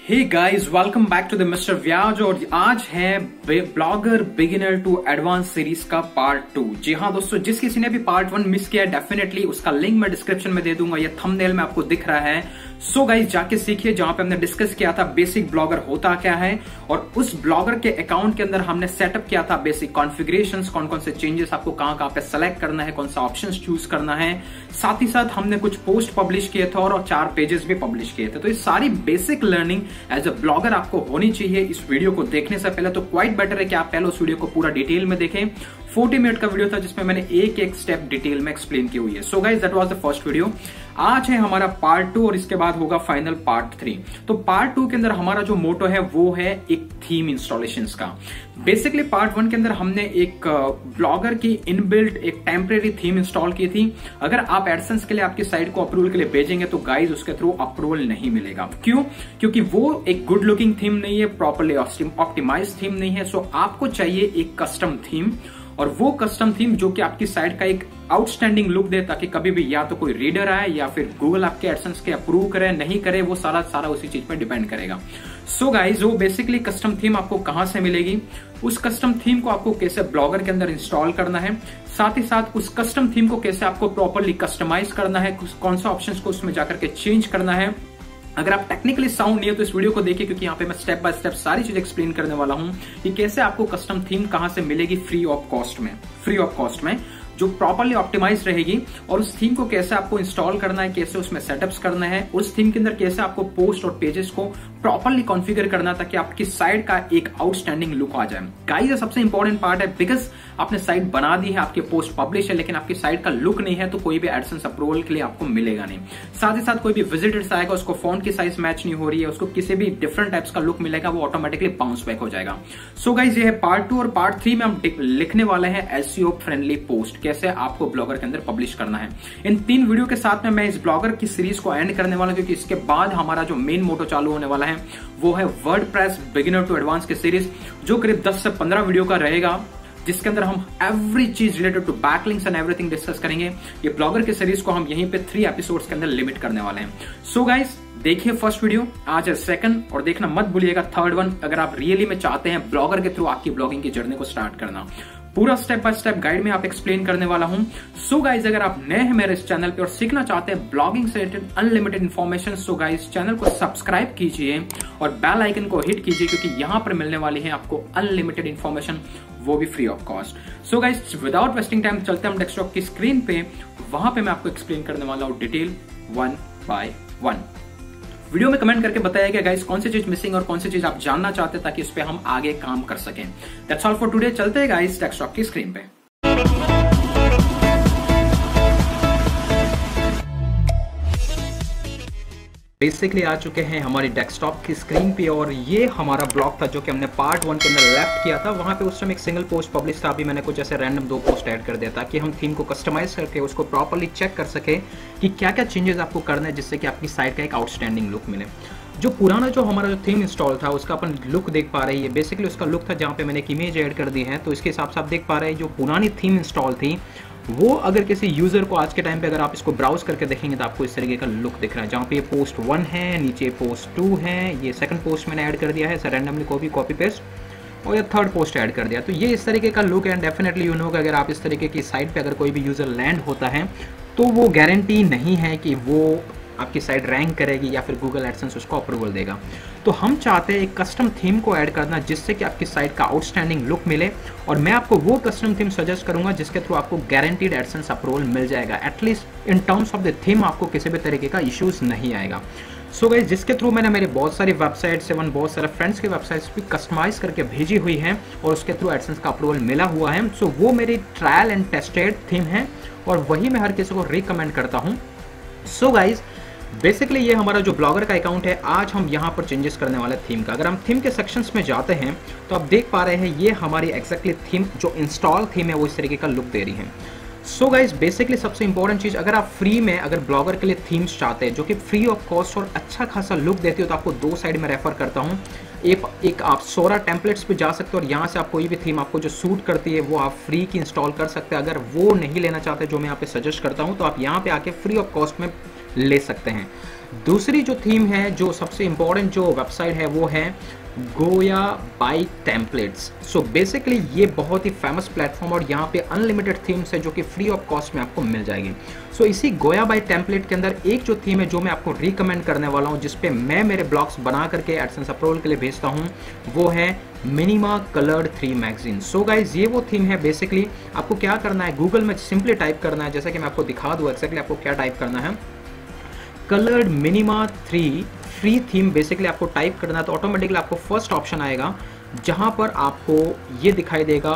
Hey guys, welcome back to the mister व्याज। और आज है blogger beginner to advance series का पार्ट 2। जी हाँ दोस्तों, जिस किसी ने भी पार्ट 1 मिस किया डेफिनेटली उसका लिंक मैं डिस्क्रिप्शन में दे दूंगा, ये थंबनेल में आपको दिख रहा है। सो गाइस जाके सीखिए, जहां पे हमने डिस्कस किया था बेसिक ब्लॉगर होता क्या है, और उस ब्लॉगर के अकाउंट के अंदर हमने सेटअप किया था बेसिक कॉन्फ़िगरेशंस, कौन कौन से चेंजेस आपको कहां कहां पे सेलेक्ट करना है, कौन सा ऑप्शन चूज करना है। साथ ही साथ हमने कुछ पोस्ट पब्लिश किए थे और 4 पेजेस भी पब्लिश किए थे। तो ये सारी basic learning as a blogger आपको होनी चाहिए। इस वीडियो को देखने से पहले तो क्वाइट बेटर है कि आप पहले उस वीडियो को पूरा डिटेल में देखें। 40 मिनट का वीडियो था जिसमें मैंने एक एक स्टेप डिटेल में एक्सप्लेन की हुई है। So guys that was the first video. आज है हमारा पार्ट 2 और इसके बाद होगा फाइनल पार्ट 3। तो पार्ट 2 के अंदर हमारा जो मोटो है वो है एक थीम इंस्टॉलेशंस का। बेसिकली पार्ट 1 के अंदर हमने एक ब्लॉगर की इनबिल्ट एक टेम्परेरी थीम इंस्टॉल की थी। अगर आप एडसेंस के लिए आपकी साइट को अप्रूवल के लिए भेजेंगे तो गाइज उसके थ्रू अप्रूवल नहीं मिलेगा। क्यों? क्योंकि वो एक गुड लुकिंग थीम नहीं है, प्रॉपर्ली ऑप्टिमाइज थीम नहीं है। सो आपको चाहिए एक कस्टम थीम, और वो कस्टम थीम जो कि आपकी साइट का एक आउटस्टैंडिंग लुक दे, ताकि कभी भी या तो कोई रीडर आए या फिर गूगल आपके एडसेंस के अप्रूव करे नहीं करे, वो सारा उसी चीज पे डिपेंड करेगा। सो गाइज वो बेसिकली कस्टम थीम आपको कहां से मिलेगी, उस कस्टम थीम को आपको कैसे ब्लॉगर के अंदर इंस्टॉल करना है, साथ ही साथ उस कस्टम थीम को कैसे आपको प्रॉपर्ली कस्टमाइज करना है, कौन सा ऑप्शन को उसमें जाकर के चेंज करना है। अगर आप टेक्निकली साउंड नहीं है तो इस वीडियो को देखिए, क्योंकि यहाँ पे मैं स्टेप बाय स्टेप सारी चीज एक्सप्लेन करने वाला हूं कि कैसे आपको कस्टम थीम कहां से मिलेगी फ्री ऑफ कॉस्ट में, जो प्रॉपर्ली ऑप्टिमाइज रहेगी, और उस थीम को कैसे आपको इंस्टॉल करना है, कैसे उसमें सेटअप्स करना है, उस थीम के अंदर कैसे आपको पोस्ट और पेजेस को प्रॉपर्ली कॉन्फ़िगर करना ताकि आपकी साइट का एक आउटस्टैंडिंग लुक आ जाए। गाइस ये सबसे इंपॉर्टेंट पार्ट है, बिकॉज आपने साइट बना दी है, आपके पोस्ट पब्लिश है, लेकिन आपकी साइट का लुक नहीं है तो कोई भी एडसेंस अप्रूवल के लिए आपको मिलेगा नहीं। साथ ही साथ कोई भी विजिटर्स आएगा, उसको फॉन्ट की साइज मैच नहीं हो रही है, उसको किसी भी डिफरेंट टाइप्स का लुक मिलेगा, वो ऑटोमेटिकली बाउंस बैक हो जाएगा। सो गाइस ये है पार्ट 2, और पार्ट 3 में हम लिखने वाले हैं एसईओ फ्रेंडली पोस्ट, कैसे आपको ब्लॉगर के अंदर पब्लिश करना है। इन 3 वीडियो के साथ में मैं इस ब्लॉगर की सीरीज को एंड करने वाला हूं, क्योंकि इसके बाद हमारा जो मेन मोटो चालू होने वाला है वो है वर्डप्रेस बिगिनर टू एडवांस की सीरीज, जो करीब 10 से 15 वीडियो का रहेगा, जिसके अंदर हम एवरी चीज related to backlinks and everything discuss करेंगे। ये ब्लॉगर की सीरीज को हम यहीं पे 3 एपिसोड्स के अंदर लिमिट करने वाले हैं। सो गाइस देखिए फर्स्ट वीडियो, आज है सेकंड, और देखना मत भूलिएगा थर्ड वन, अगर आप रियली में चाहते हैं ब्लॉगर के थ्रू आपकी ब्लॉगिंग की जर्नी को स्टार्ट करना। पूरा स्टेप बाय स्टेप गाइड में आप एक्सप्लेन करने वाला हूं। सो गाइज अगर आप नए हैं मेरे इस चैनल पे और सीखना चाहते हैं ब्लॉगिंग से related unlimited information, so guys channel को सब्सक्राइब कीजिए और बेल आइकन को हिट कीजिए, क्योंकि यहां पर मिलने वाली है आपको अनलिमिटेड इन्फॉर्मेशन, वो भी free of cost. So guys without wasting time चलते हैं हम डेस्कटॉप की स्क्रीन पे, वहां पे मैं आपको एक्सप्लेन करने वाला हूं डिटेल 1 by 1। वीडियो में कमेंट करके बताइएगा गाइस कौन सी चीज मिसिंग और कौन सी चीज आप जानना चाहते हैं, ताकि इस पे हम आगे काम कर सकें। दैट्स ऑल फॉर टुडे, चलते हैं गाइस डेस्कटॉप की स्क्रीन पे। बेसिकली आ चुके हैं हमारी डेस्कटॉप की स्क्रीन पे, और ये हमारा ब्लॉग था जो कि हमने पार्ट 1 के अंदर लेफ्ट किया था। वहां पे उस टाइम एक सिंगल पोस्ट पब्लिश था, अभी मैंने कुछ ऐसे रैंडम 2 पोस्ट ऐड कर दिया ताकि हम थीम को कस्टमाइज करके उसको प्रॉपर्ली चेक कर सके कि क्या क्या चेंजेस आपको करना है, जिससे कि आपकी साइट का एक आउटस्टैंडिंग लुक मिले। जो पुराना जो हमारा जो थीम इंस्टॉल था उसका अपन लुक देख पा रहे हैं, बेसिकली उसका लुक था जहाँ पे मैंने एक इमेज ऐड कर दी है। तो इसके हिसाब से आप देख पा रहे हैं जो पुरानी थीम इंस्टॉल थी, वो अगर किसी यूजर को आज के टाइम पे अगर आप इसको ब्राउज करके देखेंगे तो आपको इस तरीके का लुक दिख रहा है, जहाँ पे ये पोस्ट 1 है, नीचे पोस्ट 2 है, ये सेकंड पोस्ट मैंने ऐड कर दिया है, सर रैंडमली कॉपी पेस्ट, और ये थर्ड पोस्ट ऐड कर दिया। तो ये इस तरीके का लुक है। डेफिनेटली यू नो कि अगर आप इस तरीके की साइट पे अगर कोई भी यूजर लैंड होता है तो वो गारंटी नहीं है कि वो आपकी साइट रैंक करेगी या फिर गूगल एडसेंस उसको अप्रूवल देगा। तो हम चाहते हैं एक कस्टम थीम को ऐड करना, जिससे कि आपकी साइट का आउटस्टैंडिंग लुक मिले, और मैं आपको वो कस्टम थीम सजेस्ट करूंगा जिसके थ्रू आपको गारंटीड एडसेंस अप्रूवल मिल जाएगा। At least in terms of the theme आपको किसी भी तरीके का इश्यूज नहीं आएगा। सो गाइस जिसके थ्रू मैंने मेरी बहुत सारी वेबसाइट्स एवं बहुत सारे फ्रेंड्स के वेबसाइट्स भी कस्टमाइज करके भेजी हुई हैं और उसके थ्रू एडसेंस का अप्रूवल मिला हुआ है। सो वो मेरी ट्रायल एंड टेस्टेड थीम है, और वही मैं हर किसी को रिकमेंड करता हूँ। सो गाइस बेसिकली ये हमारा जो ब्लॉगर का अकाउंट है, आज हम यहाँ पर चेंजेस करने वाले थीम का। अगर हम थीम के सेक्शंस में जाते हैं तो आप देख पा रहे हैं ये हमारी एग्जैक्टली थीम जो इंस्टॉल थीम है वो इस तरीके का लुक दे रही है। सो गाइज बेसिकली सबसे इंपॉर्टेंट चीज़, अगर आप फ्री में अगर ब्लॉगर के लिए थीम्स चाहते हैं जो कि फ्री ऑफ कॉस्ट और अच्छा खासा लुक देती हो, तो आपको 2 साइड में रेफर करता हूँ। एक आप सोरा टेम्पलेट्स पे जा सकते हो और यहाँ से आप कोई भी थीम आपको जो सूट करती है वो आप फ्री की इंस्टॉल कर सकते हैं। अगर वो नहीं लेना चाहते जो मैं यहाँ पे सजेस्ट करता हूँ, तो आप यहाँ पे आके फ्री ऑफ कॉस्ट में ले सकते हैं। दूसरी जो थीम है, जो सबसे इंपॉर्टेंट जो वेबसाइट है वो है गोया बाय टेम्पलेट्स। सो बेसिकली ये बहुत ही फेमस प्लेटफॉर्म और यहाँ पे अनलिमिटेड थीम्स है जो कि फ्री ऑफ कॉस्ट में आपको मिल जाएगी। सो इसी गोया बाय टेम्पलेट के अंदर एक जो थीम है जो मैं आपको रिकमेंड करने वाला हूँ, जिसपे मैं मेरे ब्लॉग्स बना करके एडसेंस अप्रूवल के लिए भेजता हूँ, वो है minima coloured 3 magazine. So guys ये वो थीम है। बेसिकली आपको क्या करना है, गूगल में सिंपली टाइप करना है, जैसा कि मैं आपको दिखा दूँ एक्जैक्टली आपको क्या टाइप करना है, coloured minima 3 free theme basically आपको टाइप करना है तो ऑटोमेटिकली आपको फर्स्ट ऑप्शन आएगा जहां पर आपको ये दिखाई देगा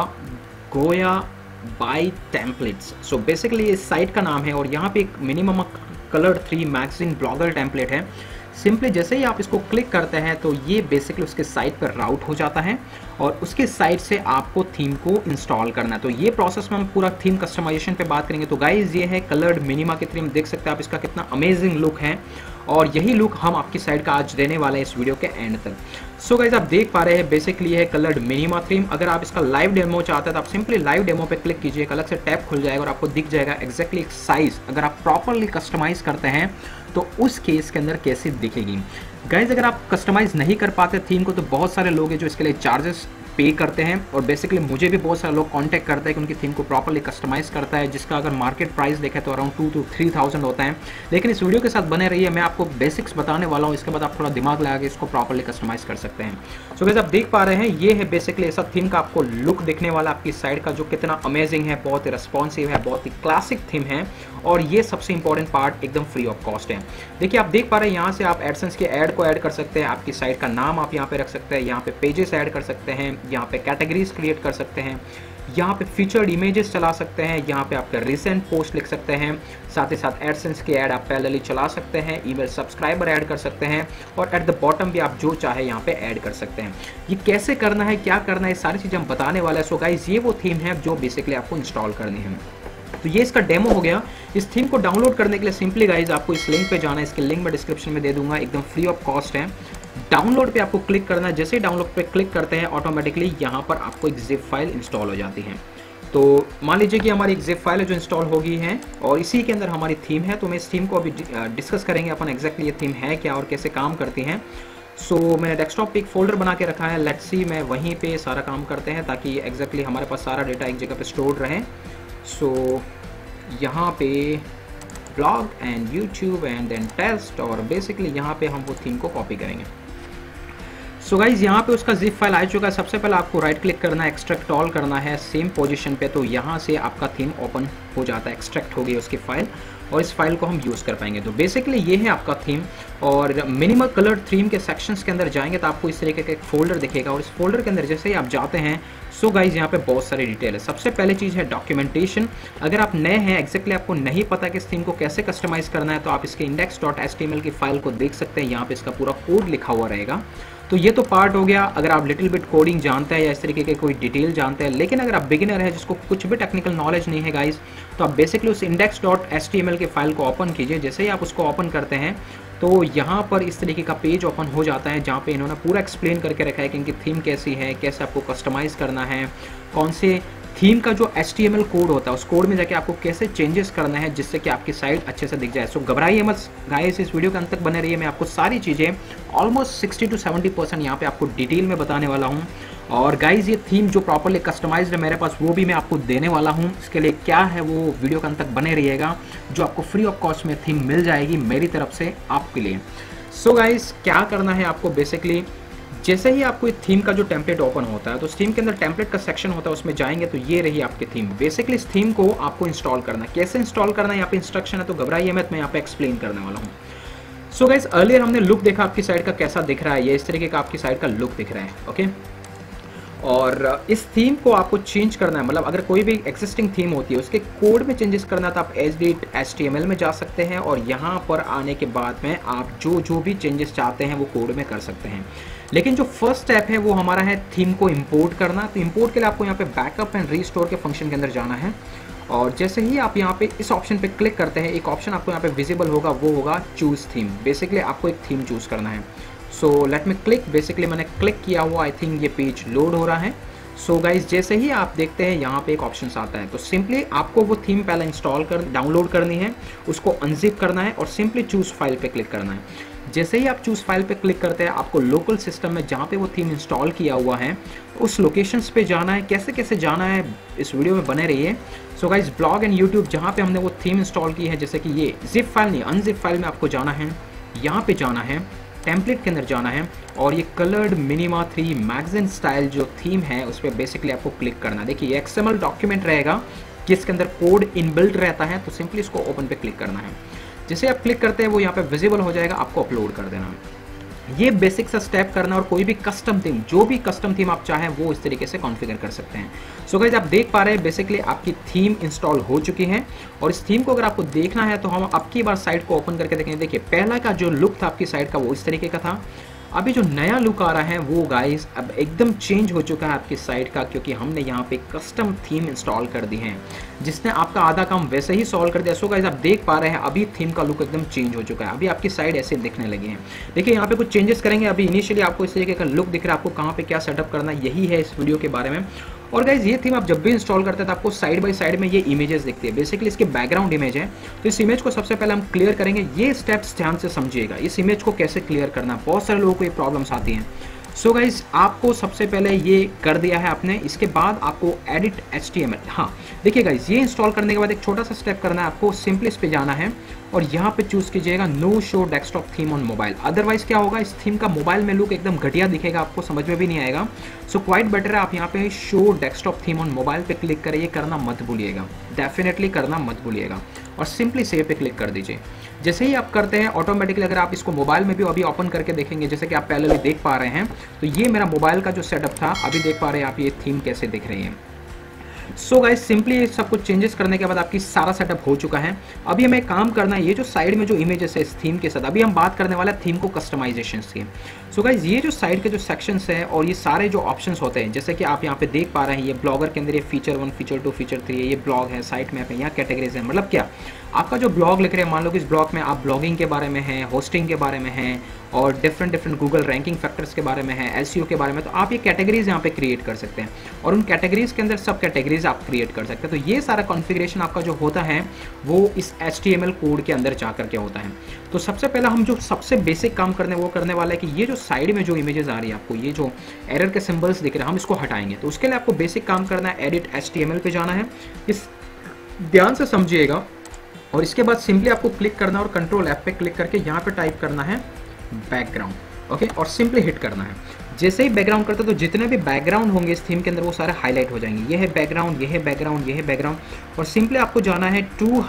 गोया बाय टेम्पलेट्स। सो बेसिकली इस साइट का नाम है और यहाँ पे एक minimum coloured 3 magazine blogger template है। सिंपली जैसे ही आप इसको क्लिक करते हैं तो ये बेसिकली उसके साइट पर राउट हो जाता है और उसके साइट से आपको थीम को इंस्टॉल करना है। तो ये प्रोसेस में हम पूरा थीम कस्टमाइजेशन पे बात करेंगे। तो गाइज ये है कलर्ड मिनिमा की थीम, देख सकते हैं आप इसका कितना अमेजिंग लुक है और यही लुक हम आपकी साइट का आज देने वाले हैं इस वीडियो के एंड तक। सो गाइज आप देख पा रहे हैं बेसिकली ये है कलर्ड मिनिमा थीम। अगर आप इसका लाइव डेमो चाहते हैं तो आप सिंपली लाइव डेमो पे क्लिक कीजिए, एक अलग से टैब खुल जाएगा और आपको दिख जाएगा एक्जैक्टली एक साइज अगर आप प्रॉपरली कस्टमाइज करते हैं तो उस केस के अंदर कैसी दिखेगी। गाइज अगर आप कस्टमाइज नहीं कर पाते थीम को तो बहुत सारे लोग हैं जो इसके लिए चार्जेस पे करते हैं और बेसिकली मुझे भी बहुत सारे लोग कांटेक्ट करते हैं कि उनकी थीम को प्रॉपरली कस्टमाइज करता है, जिसका अगर मार्केट प्राइस देखें तो अराउंड 2 to 3,000 होता है। लेकिन इस वीडियो के साथ बने रहिए, मैं आपको बेसिक्स बताने वाला हूँ, इसके बाद आप थोड़ा दिमाग लगा के इसको प्रॉपरली कस्टमाइज कर सकते हैं। सो गाइस आप देख पा रहे हैं ये है बेसिकली ऐसा थीम का आपको लुक दिखने वाला आपकी साइट का, जो कितना अमेजिंग है, बहुत ही रिस्पॉन्सिव है, बहुत ही क्लासिक थीम है और ये सबसे इंपॉर्टेंट पार्ट एकदम फ्री ऑफ कॉस्ट है। देखिए आप देख पा रहे हैं यहाँ से आप एडसेंस के ऐड को ऐड कर सकते हैं, आपकी साइट का नाम आप यहाँ पे रख सकते हैं, यहाँ पे पेजेस ऐड कर सकते हैं, यहाँ पे कैटेगरीज क्रिएट कर सकते हैं, यहाँ पे फीचर्ड इमेजेस चला सकते हैं, यहाँ पे आपका रिसेंट पोस्ट लिख सकते हैं, साथ ही साथ एडसेंस के ऐड आप पैरेलली चला सकते हैं, ईमेल सब्सक्राइबर ऐड कर सकते हैं और एट द बॉटम भी आप जो चाहे यहाँ पे ऐड कर सकते हैं। ये कैसे करना है, क्या करना है, सारी चीज़ें हम बताने वाले हैं। सो गाइस ये वो थीम है जो बेसिकली आपको इंस्टॉल करनी है। तो ये इसका डेमो हो गया। इस थीम को डाउनलोड करने के लिए सिंपली गाइज आपको इस लिंक पे जाना है, इसके लिंक मैं डिस्क्रिप्शन में दे दूंगा, एकदम फ्री ऑफ कॉस्ट है। डाउनलोड पे आपको क्लिक करना है, जैसे ही डाउनलोड पे क्लिक करते हैं ऑटोमेटिकली यहाँ पर आपको एक जिप फाइल इंस्टॉल हो जाती है। तो मान लीजिए कि हमारी एक जिप फाइल है जो इंस्टॉल होगी है और इसी के अंदर हमारी थीम है। तो मैं इस थीम को अभी डिस्कस करेंगे अपन एक्जैक्टली ये थीम है क्या और कैसे काम करती हैं। सो मैंने डेस्कटॉप पे एक फोल्डर बना के रखा है, लेट्स सी मैं वहीं पे सारा काम करते हैं ताकि एक्जैक्टली हमारे पास सारा डेटा एक जगह पे स्टोर रहे। सो यहाँ पे blog and YouTube and then test और बेसिकली यहाँ पे हम वो थीम को कॉपी करेंगे। सो गाइज यहाँ पे उसका जिप फाइल आ चुका है। सबसे पहले आपको राइट क्लिक करना है, एक्सट्रैक्ट ऑल करना है सेम पोजीशन पे, तो यहाँ से आपका थीम ओपन हो जाता है, एक्सट्रैक्ट हो गई उसकी फाइल और इस फाइल को हम यूज़ कर पाएंगे। तो बेसिकली ये है आपका थीम और मिनिमल कलर थीम के सेक्शंस के अंदर जाएंगे तो आपको इस तरीके का एक फोल्डर दिखेगा और इस फोल्डर के अंदर जैसे ही आप जाते हैं सो गाइज यहाँ पे बहुत सारी डिटेल है। सबसे पहले चीज़ है डॉक्यूमेंटेशन। अगर आप नए हैं एक्जैक्टली आपको नहीं पता कि इस थीम को कैसे कस्टमाइज करना है तो आप इसके index.html की फाइल को देख सकते हैं, यहाँ पे इसका पूरा कोड लिखा हुआ रहेगा। तो ये तो पार्ट हो गया अगर आप लिटिल बिट कोडिंग जानते हैं या इस तरीके के कोई डिटेल जानते हैं। लेकिन अगर आप बिगिनर है जिसको कुछ भी टेक्निकल नॉलेज नहीं है गाइस, तो आप बेसिकली उस index.html की फाइल को ओपन कीजिए। जैसे ही आप उसको ओपन करते हैं तो यहाँ पर इस तरीके का पेज ओपन हो जाता है जहाँ पे इन्होंने पूरा एक्सप्लेन करके रखा है कि इनकी थीम कैसी है, कैसे आपको कस्टमाइज़ करना है, कौन से थीम का जो HTML कोड होता है उस कोड में जाके आपको कैसे चेंजेस करना है जिससे कि आपकी साइट अच्छे से दिख जाए। सो घबराइए मत गाइस, इस वीडियो के अंत तक बने रहिए, मैं आपको सारी चीज़ें ऑलमोस्ट 60 to 70% यहाँ पे आपको डिटेल में बताने वाला हूँ। और गाइज ये थीम जो प्रॉपरली कस्टमाइज्ड है मेरे पास वो भी मैं आपको देने वाला हूँ। इसके लिए क्या है वो वीडियो के अंत तक बने रहिएगा, जो आपको फ्री ऑफ कॉस्ट में थीम मिल जाएगी मेरी तरफ से आपके लिए। सो गाइज क्या करना है आपको, बेसिकली जैसे ही आपको एक थीम का जो टेम्पलेट ओपन होता है तो उस थीम के अंदर टेम्पलेट का सेक्शन होता है, उसमें जाएंगे तो ये रही आपकी थीम। बेसिकली इस थीम को आपको इंस्टॉल करना है, कैसे इंस्टॉल करना है यहाँ पे इंस्ट्रक्शन है, तो घबराइए मत, मैं यहाँ पे एक्सप्लेन करने वाला हूँ। सो गाइस अर्लियर हमने लुक देखा आपकी साइट का कैसा दिख रहा है, ये इस तरीके का आपकी साइट का लुक दिख रहा है, ओके। और इस थीम को आपको चेंज करना है, मतलब अगर कोई भी एक्जिस्टिंग थीम होती है उसके कोड में चेंजेस करना है तो आप HTML में जा सकते हैं और यहाँ पर आने के बाद में आप जो भी चेंजेस चाहते हैं वो कोड में कर सकते हैं। लेकिन जो फर्स्ट स्टेप है वो हमारा है थीम को इंपोर्ट करना। तो इंपोर्ट के लिए आपको यहाँ पे बैकअप एंड रीस्टोर के फंक्शन के अंदर जाना है और जैसे ही आप यहाँ पे इस ऑप्शन पे क्लिक करते हैं एक ऑप्शन आपको यहाँ पे विजिबल होगा, वो होगा चूज थीम। बेसिकली आपको एक थीम चूज करना है। So let me click, basically मैंने क्लिक किया हुआ, आई थिंक ये पेज लोड हो रहा है। सो गाइज जैसे ही आप देखते हैं यहाँ पे एक ऑप्शन आता है, तो सिंपली आपको वो थीम पहले डाउनलोड करनी है, उसको अनजिप करना है और सिंपली चूज फाइल पे क्लिक करना है। जैसे ही आप चूज फाइल पे क्लिक करते हैं, आपको लोकल सिस्टम में जहाँ पे वो थीम इंस्टॉल किया हुआ है उस लोकेशंस पे जाना है। कैसे कैसे जाना है इस वीडियो में बने रहिए। So guys blog and YouTube जहाँ पे हमने वो थीम इंस्टॉल की है, जैसे कि ये जिप फाइल नहीं अनजिप फाइल में आपको जाना है, यहाँ पे जाना है, टेम्पलेट के अंदर जाना है और ये कलर्ड मिनिमा 3 मैगजीन स्टाइल जो थीम है उस पर बेसिकली आपको क्लिक करना है। देखिए XML डॉक्यूमेंट रहेगा जिसके अंदर कोड इनबिल्ट रहता है, तो सिंपली इसको ओपन पे क्लिक करना है। जैसे आप क्लिक करते हैं वो यहाँ पे विजिबल हो जाएगा, आपको अपलोड कर देना है। ये बेसिक सा स्टेप करना और कोई भी कस्टम थीम, जो भी कस्टम थीम आप चाहें वो इस तरीके से कॉन्फ़िगर कर सकते हैं। सो गाइस आप देख पा रहे हैं बेसिकली आपकी थीम इंस्टॉल हो चुकी है और इस थीम को अगर आपको देखना है तो हम अब की बार साइट को ओपन करके देखेंगे। देखिए पहला का जो लुक था आपकी साइट का वो इस तरीके का था, अभी जो नया लुक आ रहा है वो गाइस अब एकदम चेंज हो चुका है आपकी साइट का, क्योंकि हमने यहाँ पे कस्टम थीम इंस्टॉल कर दी है जिसने आपका आधा काम वैसे ही सॉल्व कर दिया। सो गाइस आप देख पा रहे हैं अभी थीम का लुक एकदम चेंज हो चुका है, अभी आपकी साइट ऐसे दिखने लगी है। देखिए यहाँ पे कुछ चेंजेस करेंगे। अभी इनिशियली आपको इस तरीके का लुक दिख रहा है, आपको कहाँ पे क्या सेटअप करना यही है इस वीडियो के बारे में। और गाइज ये थीम आप जब भी इंस्टॉल करते हैं तो आपको साइड बाय साइड में ये इमेजेस दिखती है, बेसिकली इसके बैकग्राउंड इमेज है। तो इस इमेज को सबसे पहले हम क्लियर करेंगे। ये स्टेप्स ध्यान से समझिएगा, इस इमेज को कैसे क्लियर करना है, बहुत सारे लोगों को ये प्रॉब्लम्स आती हैं। सो गाइज आपको सबसे पहले ये कर दिया है आपने, इसके बाद आपको एडिट HTML, हाँ देखिए गाइज ये इंस्टॉल करने के बाद एक छोटा सा स्टेप करना है, आपको सिंपली इस पे जाना है और यहाँ पे चूज कीजिएगा no show desktop theme on mobile. Otherwise क्या होगा, इस थीम का मोबाइल में लुक एकदम घटिया दिखेगा, आपको समझ में भी नहीं आएगा। सो क्वाइट बेटर है आप यहाँ पे show desktop theme on mobile पे क्लिक करें, ये करना मत भूलिएगा, डेफिनेटली करना मत भूलिएगा और सिंपली सेव पे क्लिक कर दीजिए। जैसे ही आप करते हैं ऑटोमेटिकली अगर आप इसको मोबाइल में भी अभी ओपन करके देखेंगे, जैसे कि आप पहले भी देख पा रहे हैं, तो ये मेरा मोबाइल का जो सेटअप था अभी देख पा रहे हैं आप, ये थीम कैसे दिख रही है। सो गाइस सिंपली सब कुछ चेंजेस करने के बाद आपकी सारा सेटअप हो चुका है। अभी हमें काम करना है, ये जो साइड में जो इमेजेस है इस थीम के साथ, अभी हम बात करने वाला है थीम को कस्टमाइजेशन की। सो गाइस ये जो साइड के जो सेक्शंस हैं और ये सारे जो ऑप्शंस होते हैं, जैसे कि आप यहाँ पे देख पा रहे हैं, ये ब्लॉगर के अंदर ये फीचर 1, फीचर 2, फीचर 3, ये ब्लॉग है, साइट मैप है, यहाँ कैटेगरीज है। मतलब क्या आपका जो ब्लॉग लिख रहे हैं, मान लो कि इस ब्लॉग में आप ब्लॉगिंग के बारे में है, होस्टिंग के बारे में है और डिफरेंट गूगल रैंकिंग फैक्टर्स के बारे में है, SEO के बारे में, तो आप ये कैटेगरीज यहाँ पे क्रिएट कर सकते हैं और उन कैटेगरीज के अंदर सब कैटेगरीज आप क्रिएट कर सकते हैं। तो ये सारा कॉन्फ़िगरेशन आपका जो होता है वो इस HTML कोड के अंदर जाकर के होता है। तो सबसे पहला हम जो सबसे बेसिक काम करने वाला है कि ये जो साइड में जो इमेजेस आ रही है आपको, ये जो एरर के सिंबल्स दिख रहे हैं, हम इसको हटाएंगे। तो उसके लिए आपको बेसिक काम करना है, एडिट HTML पे जाना है, इस ध्यान से समझिएगा और इसके बाद सिंपली आपको क्लिक करना और कंट्रोल F पे क्लिक करके यहाँ पे टाइप करना है बैकग्राउंड, ओके, और सिंपली हिट करना है। जैसे ही बैकग्राउंड करते तो जितने भी बैकग्राउंड होंगे इस थीम के अंदर वो सारे हाईलाइट हो जाएंगे। ये है बैकग्राउंड, ये है बैकग्राउंड, ये है बैकग्राउंड और सिंपली आपको जाना है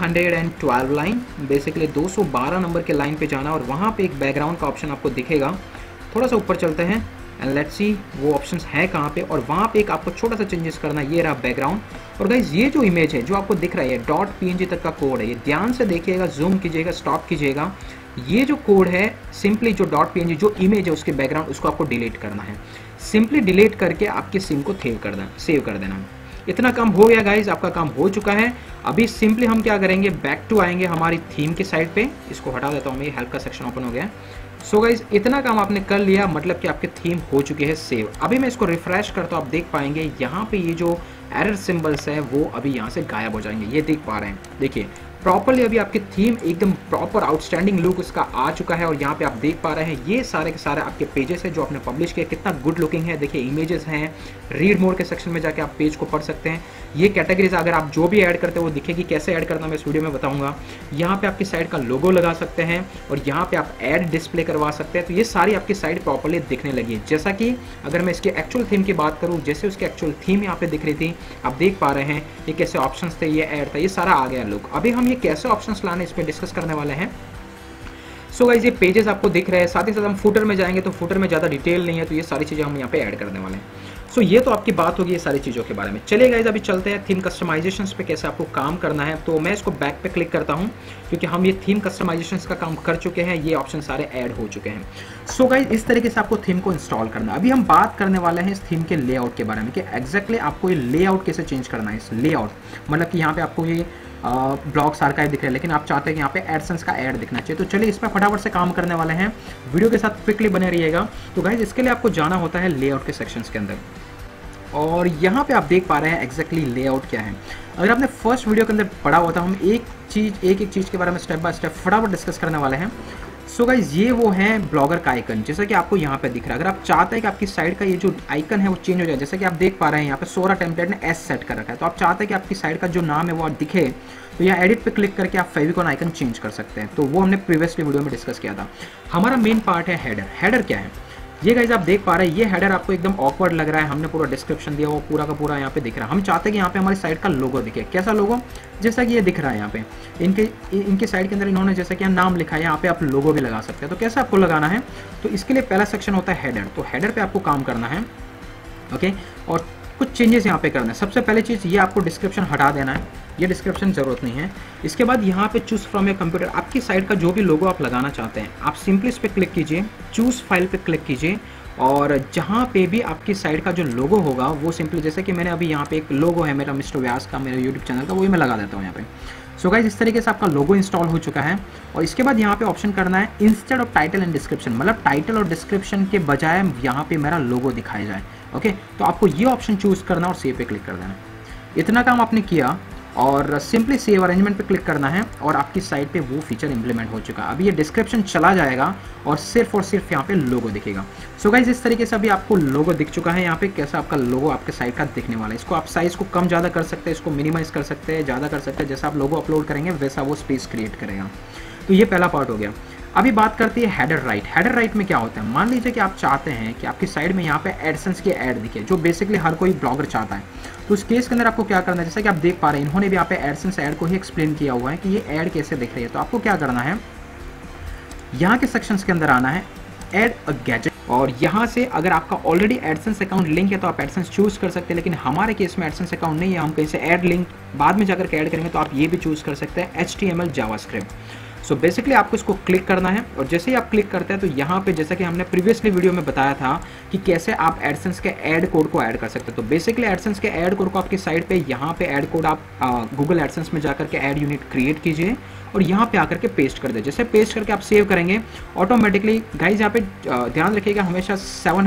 212 लाइन, बेसिकली 212 नंबर के लाइन पे जाना और वहाँ पे एक बैकग्राउंड का ऑप्शन आपको दिखेगा। थोड़ा सा ऊपर चलते हैं एंड लेट्स सी वो ऑप्शंस है कहाँ पे, और वहाँ पे एक आपको छोटा सा चेंजेस करना है। ये रहा बैकग्राउंड और गाइज ये जो इमेज है जो आपको दिख रहा है, .png तक का कोड है, ये ध्यान से देखिएगा, जूम कीजिएगा, स्टॉप कीजिएगा। ये जो कोड है सिंपली जो .png जो इमेज है उसके बैकग्राउंड उसको आपको डिलीट करना है। सिंपली डिलीट करके आपके सिम को सेव कर देना। इतना काम हो गया गाइज, आपका काम हो चुका है। अभी सिंपली हम क्या करेंगे, बैक टू आएंगे हमारी थीम के साइड पे, इसको हटा देता हूँ मैं, हेल्प का सेक्शन ओपन हो गया। सो गाइज इतना काम आपने कर लिया, मतलब कि आपकी थीम हो चुकी है सेव। अभी मैं इसको रिफ्रेश करता हूँ, आप देख पाएंगे यहाँ पे ये जो एरर सिंबल्स है वो अभी यहाँ से गायब हो जाएंगे, ये देख पा रहे हैं। देखिए प्रॉपरली अभी आपकी थीम एकदम प्रॉपर आउटस्टैंडिंग लुक इसका आ चुका है और यहाँ पे आप देख पा रहे हैं ये सारे के सारे आपके पेजेस हैं जो आपने पब्लिश किया, कितना गुड लुकिंग है। देखिए इमेजेस हैं, रीड मोर के सेक्शन में जाके आप पेज को पढ़ सकते हैं। ये कैटेगरीज अगर आप जो भी ऐड करते हैं वो दिखेगी, कैसे ऐड करना मैं इस वीडियो में बताऊंगा। यहाँ पे आपकी साइट का लोगो लगा सकते हैं और यहाँ पे आप ऐड डिस्प्ले करवा सकते हैं। तो ये सारी आपकी साइट प्रॉपरली दिखने लगी है। जैसा कि अगर मैं इसके एक्चुअल थीम की बात करूँ, जैसे उसकी एक्चुअल थीम यहाँ पे दिख रही थी, आप देख पा रहे हैं ये कैसे ऑप्शन थे, ये ऐड था, ये सारा आ गया लुक। अभी हम ये कैसे ऑप्शंस लाने इस पे डिस्कस करने वाले हैं। सो गाइस ये पेजेस आपको दिख रहे हैं, साथ ही साथ हम फुटर में जाएंगे तो फुटर में ज़्यादा डिटेल नहीं है, तो ये सारी चीज़ें हम यहाँ पे ऐड करने वाले हैं। सो ये तो आपकी बात होगी ये सारी चीज़ों के बारे में। चलिए गाइस अभी चलते हैं थीम कस्टमाइजेशंस पे, कैसे आपको काम करना है। तो मैं इसको बैक पे क्लिक करता हूँ क्योंकि हम ये थीम कस्टमाइजेशंस का काम कर चुके हैं, ये ऑप्शन सारे ऐड हो चुके हैं। सो गाइस इस तरीके से आपको थीम को इंस्टॉल करना है। अभी हम बात करने वाले हैं इस थीम के लेआउट के बारे में कि एग्जैक्टली आपको ये लेआउट कैसे चेंज करना है। इस लेआउट मतलब कि यहाँ पे आपको ये ब्लॉग्स आर्काइव दिख रहे हैं, लेकिन आप चाहते हैं कि यहाँ पे एडसेंस का ऐड दिखना चाहिए। तो चलिए इस पर फटाफट से काम करने वाले हैं, वीडियो के साथ क्विकली बने रहिएगा। तो गाइस इसके लिए आपको जाना होता है लेआउट के सेक्शंस के अंदर और यहाँ पे आप देख पा रहे हैं एग्जैक्टली लेआउट क्या है। अगर आपने फर्स्ट वीडियो के अंदर पढ़ा हुआ था, हम एक एक चीज़ के बारे में स्टेप बाय स्टेप फटाफट डिस्कस करने वाले हैं। सो गाइज ये वो है ब्लॉगर का आइकन, जैसा कि आपको यहाँ पे दिख रहा है। अगर आप चाहते हैं कि आपकी साइट का ये जो आइकन है वो चेंज हो जाए, जैसा कि आप देख पा रहे हैं यहाँ पे सोरा टेम्पलेट ने एस सेट कर रखा है, तो आप चाहते हैं कि आपकी साइट का जो नाम है वो दिखे, तो यहाँ एडिट पे क्लिक करके आप फेविकॉन आइकन चेंज कर सकते हैं। तो वो हमने प्रीवियसली वीडियो में डिस्कस किया था। हमारा मेन पार्ट है हेडर। हेडर क्या है ये गाइज आप देख पा रहे हैं, ये हेडर आपको एकदम ऑकवर्ड लग रहा है, हमने पूरा डिस्क्रिप्शन दिया वो पूरा का पूरा यहाँ पे दिख रहा है। हम चाहते हैं कि यहाँ पे हमारी साइट का लोगो दिखे। कैसा लोगो? जैसा कि ये दिख रहा है यहाँ पे इनके साइट के अंदर इन्होंने जैसा कि नाम लिखा है, यहाँ पे आप लोगो भी लगा सकते हैं। तो कैसे आपको लगाना है, तो इसके लिए पहला सेक्शन होता है हेडर। तो हेडर पे आपको काम करना है, ओके, और कुछ चेंजेस यहाँ पे करना है। सबसे पहले चीज़ ये आपको डिस्क्रिप्शन हटा देना है, ये डिस्क्रिप्शन ज़रूरत नहीं है। इसके बाद यहाँ पे चूज़ फ्रॉम योर कंप्यूटर, आपकी साइट का जो भी लोगो आप लगाना चाहते हैं, आप सिंपली इस पर क्लिक कीजिए, चूज़ फाइल पे क्लिक कीजिए, और जहाँ पे भी आपकी साइट का जो लोगो होगा वो सिंपली, जैसे कि मैंने अभी यहाँ पे एक लोगो है मेरा मिस्टर व्यास का, मेरे यूट्यूब चैनल का, वही मैं लगा देता हूँ यहाँ पे। सो गाइस इस तरीके से आपका लोगो इंस्टॉल हो चुका है। और इसके बाद यहाँ पे ऑप्शन करना है instead of title and description, मतलब टाइटल और डिस्क्रिप्शन के बजाय यहाँ पे मेरा लोगो दिखाया जाए। ओके, तो आपको ये ऑप्शन चूज करना और सेव पे क्लिक कर देना। इतना काम आपने किया और सिंपली सेव अरेंजमेंट पे क्लिक करना है और आपकी साइट पे वो फीचर इंप्लीमेंट हो चुका है। अभी ये डिस्क्रिप्शन चला जाएगा और सिर्फ यहाँ पे लोगो दिखेगा। सो गाइज इस तरीके से अभी आपको लोगो दिख चुका है यहाँ पे। कैसा आपका लोगो आपके साइट का दिखने वाला है। इसको आप साइज को कम ज़्यादा कर सकते हैं, इसको मिनिमाइज कर सकते हैं, ज़्यादा कर सकते हैं। जैसा आप लोगो अपलोड करेंगे वैसा वो स्पेस क्रिएट करेगा। तो ये पहला पार्ट हो गया। अभी बात करते हैं हेडर राइट। हेडर राइट में क्या होता है, मान लीजिए कि आप चाहते हैं कि आपकी साइट में यहाँ पे एडसेंस की ऐड दिखे, जो बेसिकली हर कोई ब्लॉगर चाहता है। तो उस केस के अंदर आपको क्या करना है, जैसा कि आप देख पा रहे हैं इन्होंने भी यहाँ पे एडसेंस ऐड को ही एक्सप्लेन किया हुआ है कि ये ऐड कैसे दिख रही है। तो आपको क्या करना है, यहाँ के सेक्शंस के अंदर आना है, ऐड अ गैजेट, और यहाँ से अगर आपका ऑलरेडी एडसेंस अकाउंट लिंक है तो आप एडसेंस चूज कर सकते हैं। लेकिन हमारे केस में एडसेंस अकाउंट नहीं है, हम कहीं से ऐड लिंक बाद में जाकर के ऐड करेंगे, तो आप ये भी चूज कर सकते हैं HTML जावास्क्रिप्ट। सो बेसिकली आपको इसको क्लिक करना है और जैसे ही आप क्लिक करते हैं तो यहाँ पे जैसा कि हमने प्रीवियसली वीडियो में बताया था कि कैसे आप एडसेंस के ऐड कोड को ऐड कर सकते हैं। तो बेसिकली एडसेंस के ऐड कोड को आपकी साइट पे यहाँ पे ऐड कोड आप गूगल एडसेंस में जाकर के ऐड यूनिट क्रिएट कीजिए और यहाँ पे आकर के पेस्ट कर दे। जैसे पेस्ट करके आप सेव करेंगे ऑटोमेटिकली गाइज यहाँ पे ध्यान रखिएगा हमेशा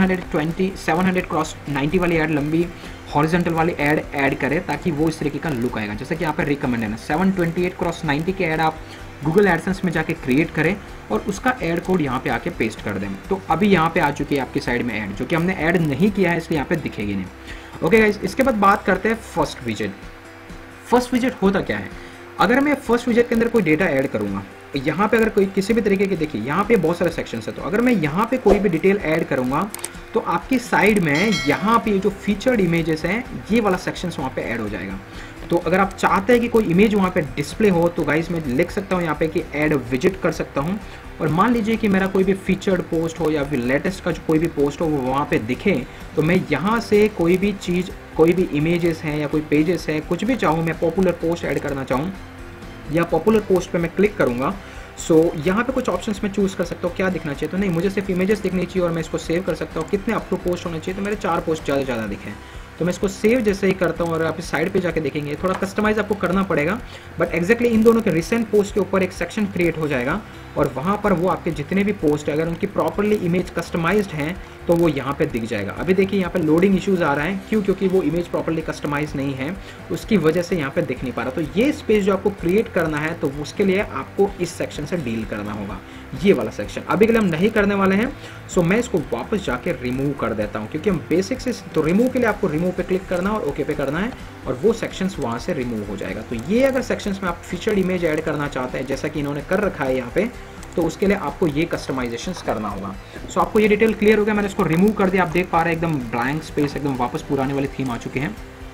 700x90 वाली ऐड, लंबी हॉरिजॉन्टल वाली ऐड करें ताकि वो इस तरीके का लुक आएगा। जैसे कि यहाँ पे रिकमेंडेड है 728x90 की ऐड आप गूगल एडसेंस में जाके क्रिएट करें और उसका ऐड कोड यहाँ पे आके पेस्ट कर दें। तो अभी यहाँ पे आ चुकी है आपकी साइड में ऐड, जो कि हमने ऐड नहीं किया है इसलिए यहाँ पे दिखेगी नहीं। ओके गाइस, इसके बाद बात करते हैं फर्स्ट विजेट। फर्स्ट विजेट होता क्या है, अगर मैं फर्स्ट विजेट के अंदर कोई डेटा ऐड करूँगा, यहाँ पे अगर कोई किसी भी तरीके के, देखिए यहाँ पे बहुत सारे सेक्शन है, तो अगर मैं यहाँ पे कोई भी डिटेल ऐड करूँगा तो आपकी साइड में यहाँ पे जो फीचर्ड इमेजेस हैं ये वाला सेक्शन वहाँ पे ऐड हो जाएगा। तो अगर आप चाहते हैं कि कोई इमेज वहाँ पे डिस्प्ले हो तो गाइस मैं लिख सकता हूँ यहाँ पे कि ऐड विजिट कर सकता हूँ, और मान लीजिए कि मेरा कोई भी फीचर्ड पोस्ट हो या फिर लेटेस्ट का जो कोई भी पोस्ट हो वो वहाँ पे दिखे, तो मैं यहाँ से कोई भी चीज़, कोई भी इमेजेस हैं या कोई पेजेस है, कुछ भी चाहूँ मैं पॉपुलर पोस्ट ऐड करना चाहूँ या पॉपुलर पोस्ट पे मैं क्लिक करूँगा। सो यहाँ पे कुछ ऑप्शंस मैं चूज़ कर सकता हूँ क्या दिखना चाहिए। तो नहीं, मुझे सिर्फ इमेजेस दिखनी चाहिए और मैं इसको सेव कर सकता हूँ। कितने अप टू पोस्ट होने चाहिए, तो मेरे 4 पोस्ट ज़्यादा दिखें। तो मैं इसको सेव जैसे ही करता हूँ और आप इस साइड पे जाके देखेंगे थोड़ा कस्टमाइज आपको करना पड़ेगा, बट एक्जैक्टली इन दोनों के रिसेंट पोस्ट के ऊपर एक सेक्शन क्रिएट हो जाएगा और वहाँ पर वो आपके जितने भी पोस्ट है अगर उनकी प्रॉपरली इमेज कस्टमाइज्ड हैं तो वो यहाँ पे दिख जाएगा। अभी देखिए यहाँ पे लोडिंग इश्यूज आ रहा है, क्यों? क्योंकि वो इमेज प्रॉपरली कस्टमाइज नहीं है, उसकी वजह से यहाँ पे दिख नहीं पा रहा। तो ये स्पेस जो आपको क्रिएट करना है तो उसके लिए आपको इस सेक्शन से डील करना होगा, ये वाला सेक्शन। अभी के लिए हम नहीं करने वाले हैं, सो मैं इसको वापस जाके रिमूव कर देता हूँ क्योंकि हम बेसिक से, तो रिमूव के लिए आपको रिमूव पे क्लिक करना और ओके पे करना है और वो सेक्शंस वहाँ से रिमूव हो जाएगा। तो ये अगर सेक्शंस में आप फीचर्ड इमेज ऐड करना चाहते हैं जैसा कि इन्होंने कर रखा है यहाँ पे, तो उसके लिए आपको ये कस्टमाइजेशंस करना होगा। सो आपको ये डिटेल क्लियर हो गया, मैंने इसको रिमूव कर दिया। आप देख पा रहे हैं एकदम ब्लैंक स्पेस, एकदम वापस पुराने वाली थीम आ चुकी है।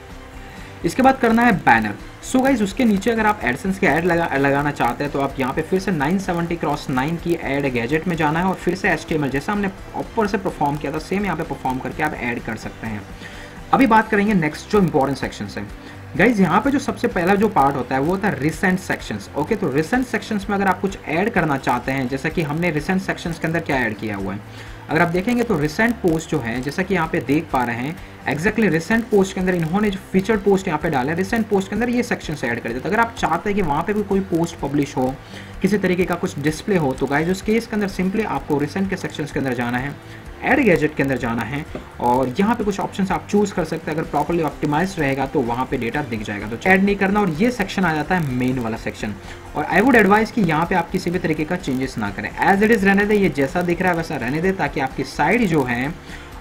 इसके बाद करना है बैनर। सो गाइज उसके नीचे अगर आप एडसेंस के ऐड लगाना चाहते हैं तो आप यहाँ पे फिर से 970x9 की ऐड गैजेट में जाना है और फिर से HTML जैसा हमने ऊपर से परफॉर्म किया था सेम यहाँ पे परफॉर्म करके आप ऐड कर सकते हैं। अभी बात करेंगे नेक्स्ट जो इंपॉर्टेंट सेक्शन है गाइज। यहाँ पे जो सबसे पहला जो पार्ट होता है वो होता है रिसेंट सेक्शंस। ओके, तो रिसेंट सेक्शंस में अगर आप कुछ ऐड करना चाहते हैं, जैसा कि हमने रिसेंट सेक्शंस के अंदर क्या ऐड किया हुआ है, अगर आप देखेंगे तो रिसेंट पोस्ट जो है, जैसा कि यहाँ पे देख पा रहे हैं एक्जैक्टली रिसेंट पोस्ट के अंदर इन्होंने जो फीचर्ड पोस्ट यहाँ पे डाला है, रिसेंट पोस्ट के अंदर ये सेक्शन से ऐड कर देते। अगर आप चाहते हैं कि वहाँ पे भी कोई पोस्ट पब्लिश हो, किसी तरीके का कुछ डिस्प्ले हो, तो गाइज उस केस के अंदर सिंपली आपको रिसेंट के सेक्शंस के अंदर जाना है, ऐड गैजेट के अंदर जाना है और यहाँ पे कुछ ऑप्शंस आप चूज कर सकते हैं। अगर प्रॉपर्ली ऑप्टिमाइज रहेगा तो वहाँ पे डेटा दिख जाएगा, तो ऐड नहीं करना। और ये सेक्शन आ जाता है मेन वाला सेक्शन। और आई वुड एडवाइस कि यहाँ पे आप किसी भी तरीके का चेंजेस ना करें, एज इट इज रहने दें, ये जैसा दिख रहा है वैसा रहने दें, ताकि आपकी साइड जो है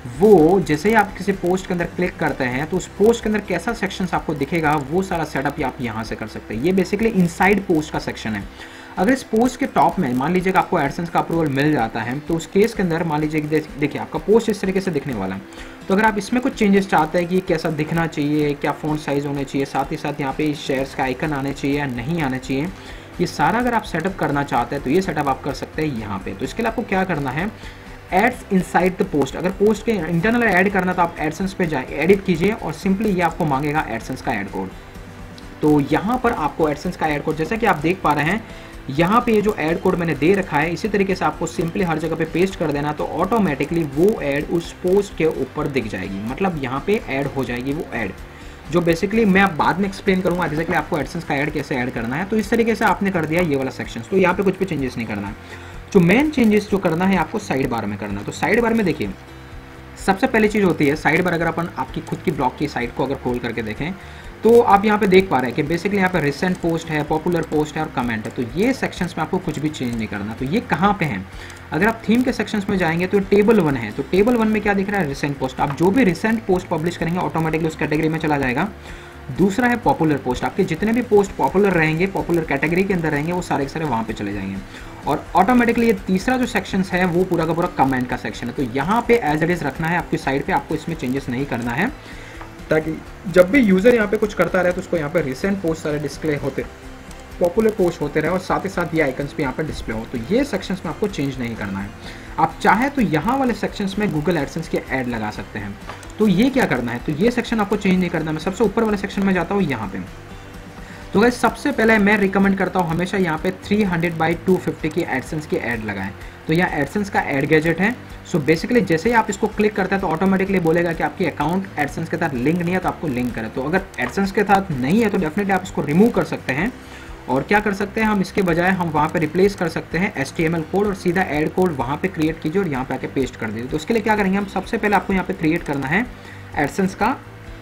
वो जैसे ही आप किसी पोस्ट के अंदर क्लिक करते हैं तो उस पोस्ट के अंदर कैसा सेक्शंस आपको दिखेगा वो सारा सेटअप आप यहाँ से कर सकते हैं। ये बेसिकली इनसाइड पोस्ट का सेक्शन है। अगर इस पोस्ट के टॉप में मान लीजिएगा आपको एडसेंस का अप्रूवल मिल जाता है, तो उस केस के अंदर मान लीजिए देखिए आपका पोस्ट इस तरीके से दिखने वाला है। तो अगर आप इसमें कुछ चेंजेस चाहते हैं कि कैसा दिखना चाहिए, क्या फ़ॉन्ट साइज़ होने चाहिए, साथ ही साथ यहाँ पे शेयर्स का आइकन आने चाहिए या नहीं आने चाहिए, ये सारा अगर आप सेटअप करना चाहते हैं तो ये सेटअप आप कर सकते हैं यहाँ पे। तो इसके लिए आपको क्या करना है, एड्स इनसाइड द पोस्ट। अगर पोस्ट के इंटरनल ऐड करना तो आप एडसेंस पे जाए, एडिट कीजिए और सिंपली ये आपको मांगेगा एडसेंस का ऐड कोड। तो यहाँ पर आपको एडसेंस का ऐड कोड, जैसा कि आप देख पा रहे हैं यहाँ पे ये जो ऐड कोड मैंने दे रखा है, इसी तरीके से आपको सिंपली हर जगह पे पेस्ट कर देना, तो ऑटोमेटिकली वो ऐड उस पोस्ट के ऊपर दिख जाएगी। मतलब यहाँ पे ऐड हो जाएगी वो ऐड, जो बेसिकली मैं अब बाद में एक्सप्लेन करूँगा एग्जैक्टली आपको एडसेंस का ऐड कैसे ऐड करना है। तो इस तरीके से आपने कर दिया ये वाला सेक्शन। तो यहाँ पे कुछ भी चेंजेस नहीं करना है। जो मेन चेंजेस जो करना है आपको साइड बार में करना है। तो साइड बार में देखिए सबसे पहली चीज़ होती है साइड बार। अगर अपन आपकी खुद की ब्लॉग की साइट को अगर खोल करके देखें तो आप यहाँ पे देख पा रहे हैं कि बेसिकली यहाँ पे रिसेंट पोस्ट है, पॉपुलर पोस्ट है और कमेंट है। तो ये सेक्शंस में आपको कुछ भी चेंज नहीं करना। तो ये कहाँ पे हैं, अगर आप थीम के सेक्शंस में जाएंगे तो टेबल 1 है। तो टेबल 1 में क्या दिख रहा है, रिसेंट पोस्ट। आप जो भी रिसेंट पोस्ट पब्लिश करेंगे ऑटोमेटिकली उस कैटेगरी में चला जाएगा। दूसरा है पॉपुलर पोस्ट। आपके जितने भी पोस्ट पॉपुलर रहेंगे, पॉपुलर कैटेगरी के अंदर रहेंगे, वो सारे के सारे वहाँ पे चले जाएंगे। और ऑटोमेटिकली ये तीसरा जो सेक्शन है वो पूरा का पूरा कमेंट का सेक्शन है। तो यहाँ पे एज इट इज रखना है आपकी साइड पे, आपको इसमें चेंजेस नहीं करना है, ताकि जब भी यूजर यहाँ पे कुछ करता रहे तो उसको यहाँ पे रिसेंट पोस्ट सारे डिस्प्ले होते, पॉपुलर पोस्ट होते रहे और साथ ही साथ ये आइकन्स भी यहाँ पे डिस्प्ले हो। तो ये सेक्शंस में आपको चेंज नहीं करना है। आप चाहे तो यहाँ वाले सेक्शंस में गूगल एडसेंस के ऐड लगा सकते हैं। तो ये क्या करना है, तो ये सेक्शन आपको चेंज नहीं करना। मैं सबसे ऊपर वाले सेक्शन में जाता हूँ यहाँ पे। तो गाइस सबसे पहले मैं रिकमेंड करता हूँ हमेशा यहाँ पे 300/250 की एडसेंस की ऐड लगाएं। तो यहाँ एडसेंस का ऐड गैजेट है। सो बेसिकली जैसे ही आप इसको क्लिक करते हैं तो ऑटोमेटिकली बोलेगा कि आपकी अकाउंट एडसेंस के साथ लिंक नहीं है, तो आपको लिंक करें। तो अगर एडसेंस के साथ नहीं है तो डेफिनेटली आप इसको रिमूव कर सकते हैं। और क्या कर सकते हैं हम, इसके बजाय हम वहाँ पे रिप्लेस कर सकते हैं HTML कोड और सीधा ऐड कोड वहाँ पे क्रिएट कीजिए और यहाँ पे आके पेस्ट कर दीजिए। तो उसके लिए क्या करेंगे हम, सबसे पहले आपको यहाँ पे क्रिएट करना है एडसेंस का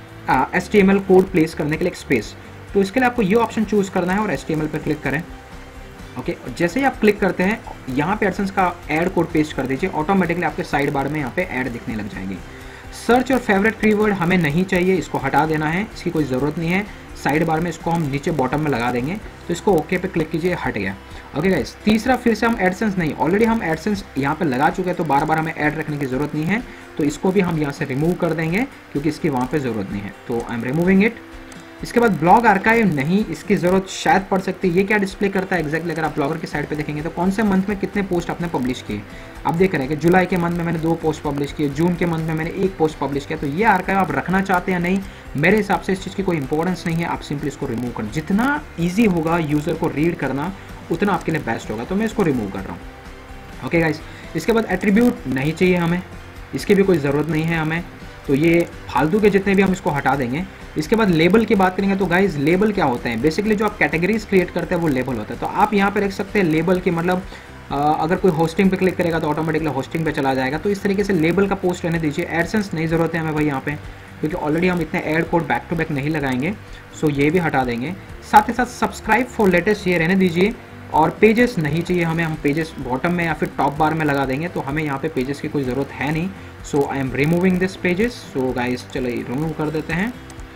HTML कोड प्लेस करने के लिए एक स्पेस। तो इसके लिए आपको ये ऑप्शन चूज करना है और HTML पे क्लिक करें। ओके, जैसे ही आप क्लिक करते हैं यहाँ पे एडसेंस का ऐड कोड पेस्ट कर दीजिए, ऑटोमेटिकली आपके साइड बार में यहाँ पे ऐड दिखने लग जाएगी। सर्च और फेवरेट कीवर्ड हमें नहीं चाहिए, इसको हटा देना है, इसकी कोई ज़रूरत नहीं है। साइड बार में इसको हम नीचे बॉटम में लगा देंगे। तो इसको ओके पे क्लिक कीजिए, हट गया। ओके गाइस, तीसरा फिर से हम एडसेंस नहीं, ऑलरेडी हम एडसेंस यहाँ पे लगा चुके हैं, तो बार बार हमें ऐड रखने की ज़रूरत नहीं है। तो इसको भी हम यहाँ से रिमूव कर देंगे क्योंकि इसकी वहाँ पे ज़रूरत नहीं है। तो आई एम रिमूविंग इट। इसके बाद ब्लॉग आर्काइव नहीं, इसकी ज़रूरत शायद पड़ सकती है। ये क्या डिस्प्ले करता है एग्जैक्टली, अगर आप ब्लॉगर की साइड पे देखेंगे तो कौन से मंथ में कितने पोस्ट आपने पब्लिश किए। आप देख रहे हैं कि जुलाई के मंथ में मैंने 2 पोस्ट पब्लिश किए, जून के मंथ में मैंने 1 पोस्ट पब्लिश किया। तो ये आर्काइव आप रखना चाहते हैं या नहीं, मेरे हिसाब से इस चीज़ की कोई इंपॉर्टेंस नहीं है। आप सिंपली इसको रिमूव कर, जितना ईजी होगा यूज़र को रीड करना उतना आपके लिए बेस्ट होगा। तो मैं इसको रिमूव कर रहा हूँ। ओके गाइस, इसके बाद एट्रीब्यूट नहीं चाहिए हमें, इसकी भी कोई ज़रूरत नहीं है हमें। तो ये फालतू के जितने भी हम इसको हटा देंगे। इसके बाद लेबल की बात करेंगे तो गाइज लेबल क्या होते हैं, बेसिकली जो आप कैटेगरीज क्रिएट करते हैं वो लेबल होता है। तो आप यहाँ पे रख सकते हैं लेबल की, मतलब अगर कोई होस्टिंग पे क्लिक करेगा तो ऑटोमेटिकली होस्टिंग पे चला जाएगा। तो इस तरीके से लेबल का पोस्ट रहने दीजिए। एडसेंस नहीं ज़रूरत है हमें भाई यहाँ पे, क्योंकि ऑलरेडी हम इतने ad code back to back नहीं लगाएंगे। सो ये भी हटा देंगे। साथ ही साथ सब्सक्राइब फॉर लेटेस्ट ये रहने दीजिए। और पेजेस नहीं चाहिए हमें, हम पेजेस बॉटम में या फिर टॉप बार में लगा देंगे। तो हमें यहाँ पे पेजेस की कोई ज़रूरत है नहीं। So I am removing this pages. So guys चलिए रिमूव कर देते हैं।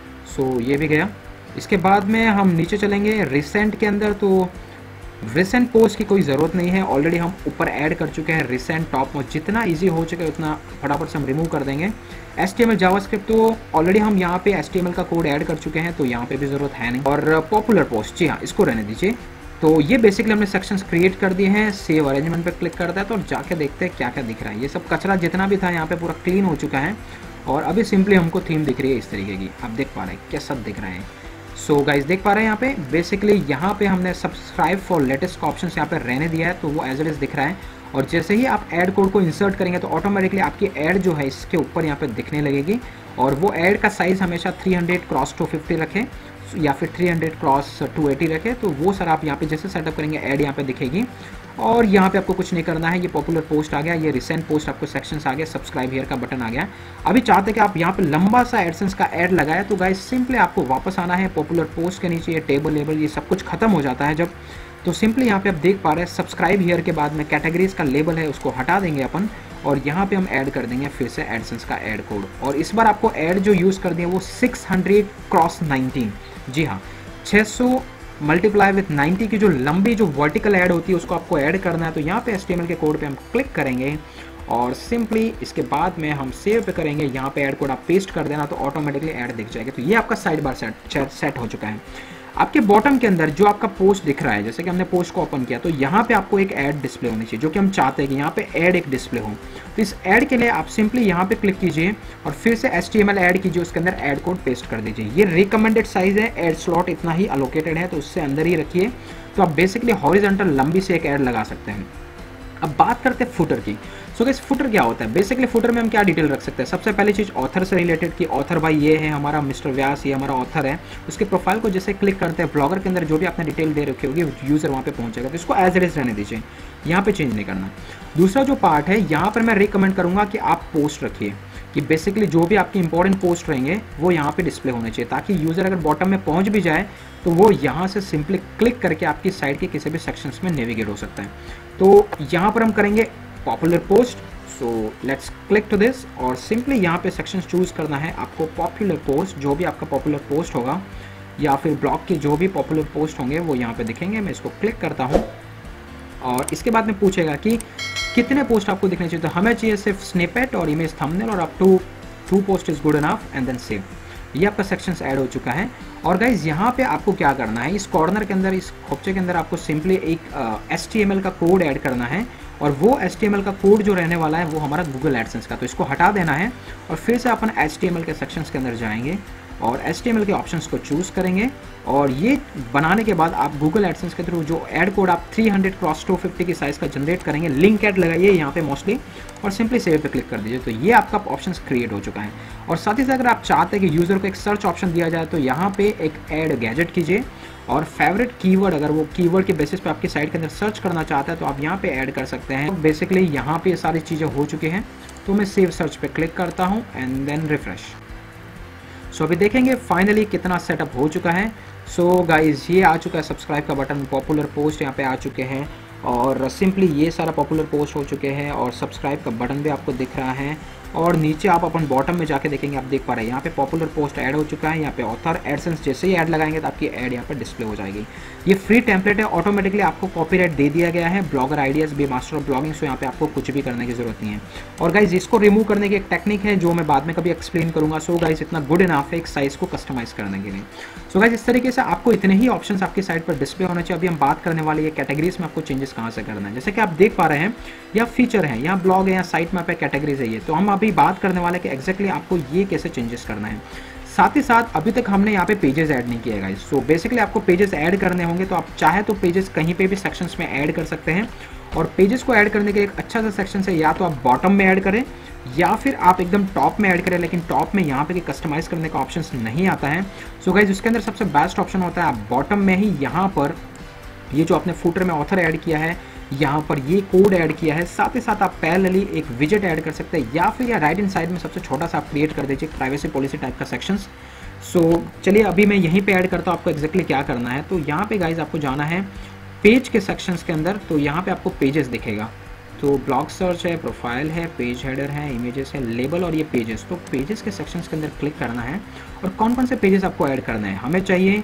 सो ये भी गया। इसके बाद में हम नीचे चलेंगे रिसेंट के अंदर। तो रिसेंट पोस्ट की कोई ज़रूरत नहीं है, ऑलरेडी हम ऊपर ऐड कर चुके हैं रिसेंट टॉप में। जितना इजी हो चुका है उतना फटाफट से हम रिमूव कर देंगे। HTML जावास्क्रिप्ट तो ऑलरेडी हम यहाँ पे HTML का कोड ऐड कर चुके हैं, तो यहाँ पे भी ज़रूरत है नहीं। और पॉपुलर पोस्ट, जी हाँ, इसको रहने दीजिए। तो ये बेसिकली हमने सेक्शंस क्रिएट कर दिए हैं। सेव अरेंजमेंट पे क्लिक करता है तो जाके देखते हैं क्या क्या दिख रहा है। ये सब कचरा जितना भी था यहाँ पे पूरा क्लीन हो चुका है और अभी सिंपली हमको थीम दिख रही है इस तरीके की। आप देख पा रहे हैं क्या सब दिख रहा है। सो गाइस देख पा रहे हैं यहाँ पे बेसिकली यहाँ पे हमने सब्सक्राइब फॉर लेटेस्ट का ऑप्शन यहाँ पे रहने दिया है, तो वो एज इट इज दिख रहा है। और जैसे ही आप ऐड कोड को इंसर्ट करेंगे तो ऑटोमेटिकली आपकी ऐड जो है इसके ऊपर यहाँ पे दिखने लगेगी। और वो ऐड का साइज़ हमेशा 300x250 रखें या फिर 300x280 रखें। तो वो सर आप यहाँ पे जैसे सेटअप करेंगे ऐड यहाँ पे दिखेगी। और यहाँ पे आपको कुछ नहीं करना है, ये पॉपुलर पोस्ट आ गया, ये रिसेंट पोस्ट आपको सेक्शंस आ गया, सब्सक्राइब हियर का बटन आ गया। अभी चाहते कि आप यहाँ पे लंबा सा एडसेंस का ऐड लगाए, तो गाइस सिंपली आपको वापस आना है पॉपुलर पोस्ट के नीचे, ये टेबल लेबल ये सब कुछ खत्म हो जाता है जब, तो सिंपली यहाँ पे आप देख पा रहे हैं सब्सक्राइब हियर के बाद में कैटेगरीज का लेबल है उसको हटा देंगे अपन, और यहाँ पे हम ऐड कर देंगे फिर से एडसेंस का ऐड कोड। और इस बार आपको ऐड जो यूज़ कर दिए वो 600x19, जी हाँ 600 मल्टीप्लाई विथ 90 की जो लंबी जो वर्टिकल ऐड होती है उसको आपको ऐड करना है। तो यहाँ पे HTML के कोड पे हम क्लिक करेंगे और सिंपली इसके बाद में हम सेव पे करेंगे, यहाँ पे ऐड कोड आप पेस्ट कर देना तो ऑटोमेटिकली ऐड दिख जाएगा। तो ये आपका साइड बार सेट हो चुका है। आपके बॉटम के अंदर जो आपका पोस्ट दिख रहा है, जैसे कि हमने पोस्ट को ओपन किया तो यहाँ पे आपको एक ऐड डिस्प्ले होनी चाहिए, जो कि हम चाहते हैं कि यहाँ पे ऐड एक डिस्प्ले हो। तो इस ऐड के लिए आप सिंपली यहाँ पे क्लिक कीजिए और फिर से HTML ऐड कीजिए, उसके अंदर ऐड कोड पेस्ट कर दीजिए। ये रिकमेंडेड साइज है, ऐड स्लॉट इतना ही अलोकेटेड है तो उससे अंदर ही रखिए। तो आप बेसिकली हॉरिजॉन्टल लंबी से एक ऐड लगा सकते हैं। अब बात करते हैं फुटर की। सो गाइस फुटर क्या होता है? बेसिकली फुटर में हम क्या डिटेल रख सकते हैं? सबसे पहली चीज़ ऑथर से रिलेटेड कि ऑथर भाई ये है हमारा मिस्टर व्यास, ये हमारा ऑथर है। उसके प्रोफाइल को जैसे क्लिक करते हैं, ब्लॉगर के अंदर जो भी आपने डिटेल दे रखी होगी यूज़र वहाँ पे पहुँचेगा, तो इसको एज इट इज़ रहने दीजिए, यहाँ पे चेंज नहीं करना। दूसरा जो पार्ट है यहाँ पर मैं रिकमेंड करूँगा कि आप पोस्ट रखिए, कि बेसिकली जो भी आपके इंपॉर्टेंट पोस्ट रहेंगे वो यहाँ पे डिस्प्ले होने चाहिए, ताकि यूज़र अगर बॉटम में पहुँच भी जाए तो वो यहाँ से सिंपली क्लिक करके आपकी साइट के किसी भी सेक्शंस में नेविगेट हो सकता है। तो यहाँ पर हम करेंगे popular post. So let's click to this और सिंपली यहाँ पे सेक्शंस चूज़ करना है आपको। पॉपुलर पोस्ट, जो भी आपका पॉपुलर पोस्ट होगा या फिर ब्लॉग के जो भी पॉपुलर पोस्ट होंगे वो यहाँ पे दिखेंगे। मैं इसको क्लिक करता हूँ और इसके बाद में पूछेगा कि कितने पोस्ट आपको दिखने चाहिए। तो हमें चाहिए सिर्फ स्निपेट और इमेज थंबनेल और up to 2 post is good enough and then save. ये आपका सेक्शंस ऐड हो चुका है। और गाइज यहाँ पे आपको क्या करना है, इस कॉर्नर के अंदर, इस खोपचे के अंदर आपको सिंपली एक HTML का कोड ऐड करना है, और वो HTML का कोड जो रहने वाला है वो हमारा गूगल एडसेंस का, तो इसको हटा देना है और फिर से अपन HTML के सेक्शंस के अंदर जाएंगे और HTML के ऑप्शंस को चूज़ करेंगे। और ये बनाने के बाद आप गूगल एडसेंस के थ्रू जो ऐड कोड आप 300x250 की साइज़ का जनरेट करेंगे, लिंक ऐड लगाइए यहाँ पे मोस्टली और सिंपली सेव पे क्लिक कर दीजिए। तो ये आपका ऑप्शंस क्रिएट हो चुका है। और साथ ही साथ अगर आप चाहते हैं कि यूज़र को एक सर्च ऑप्शन दिया जाए तो यहाँ पे एक ऐड गैजेट कीजिए और फेवरेट कीवर्ड, अगर वो कीवर्ड के बेसिस पे आपकी साइट के अंदर सर्च करना चाहता है तो आप यहाँ पे ऐड कर सकते हैं। बेसिकली यहाँ पे ये सारी चीज़ें हो चुकी हैं। तो मैं सेव सर्च पे क्लिक करता हूँ एंड देन रिफ्रेश। सो अभी देखेंगे फाइनली कितना सेटअप हो चुका है। सो गाइज ये आ चुका है सब्सक्राइब का बटन, पॉपुलर पोस्ट यहाँ पे आ चुके हैं और सिंपली ये सारा पॉपुलर पोस्ट हो चुके हैं और सब्सक्राइब का बटन भी आपको दिख रहा है। और नीचे आप अपन बॉटम में जाके देखेंगे, आप देख पा रहे हैं यहाँ पे पॉपुलर पोस्ट ऐड हो चुका है। यहाँ पे ऑथर एडसेंस जैसे ही ऐड लगाएंगे तो आपकी ऐड यहाँ पे डिस्प्ले हो जाएगी। ये फ्री टेम्पलेट है, ऑटोमेटिकली आपको कॉपीराइट दे दिया गया है। Blogger ideas be master of blogging, so यहाँ पे आपको कुछ भी करने की जरूरत नहीं है। और गाइज इसको रिमूव करने की एक टेक्निक है जो मैं बाद में कभी एक्सप्लेन करूंगा। सो गाइज इतना गुड इनफ है एक साइज को कस्टमाइज करने के लिए। सो गाइज इस तरीके से आपको इतने ही ऑप्शंस आपकी साइट पर डिस्प्ले होना चाहिए। अभी हम बात करने वाले ये कैटेगरीज में आपको चेंजेस कहाँ से करना है। जैसे कि आप देख पा रहे हैं या फीचर है, यहाँ ब्लॉग है, या साइट मैप है, कैटेगरीज है ये। तो हम अभी बात करने वाले कि एग्जैक्टली आपको ये कैसे चेंजेस करना है। साथ ही साथ अभी तक हमने यहाँ पे पेजेस ऐड नहीं किए गाइस। सो बेसिकली आपको पेजेस ऐड करने होंगे, तो आप चाहे तो पेजेस कहीं पे भी सेक्शंस में ऐड कर सकते हैं। और पेजेस को ऐड करने के एक अच्छा सा सेक्शन है, या तो आप बॉटम में ऐड करें या फिर आप एकदम टॉप में ऐड करें। लेकिन टॉप में यहाँ पे कस्टमाइज करने का ऑप्शन नहीं आता है। सो गाइस उसके अंदर सबसे बेस्ट ऑप्शन होता है आप बॉटम में ही यहाँ पर ये जो आपने फुटर में ऑथर ऐड किया है, यहाँ पर ये कोड ऐड किया है, साथ ही साथ आप पैरेलली एक विजेट ऐड कर सकते हैं, या फिर राइट हैंड साइड में सबसे छोटा सा आप क्रिएट कर दीजिए प्राइवेसी पॉलिसी टाइप का सेक्शंस। सो चलिए अभी मैं यहीं पे ऐड करता हूँ आपको एग्जैक्टली क्या करना है। तो यहाँ पे गाइज आपको जाना है पेज के सेक्शंस के अंदर। तो यहाँ पे आपको पेजेस दिखेगा। तो ब्लॉग सर्च है, प्रोफाइल है, पेज हेडर है, इमेजेस है, लेबल और ये पेजेस। तो पेजेस के सेक्शंस के अंदर क्लिक करना है और कौन कौन से पेजेस आपको ऐड करना है। हमें चाहिए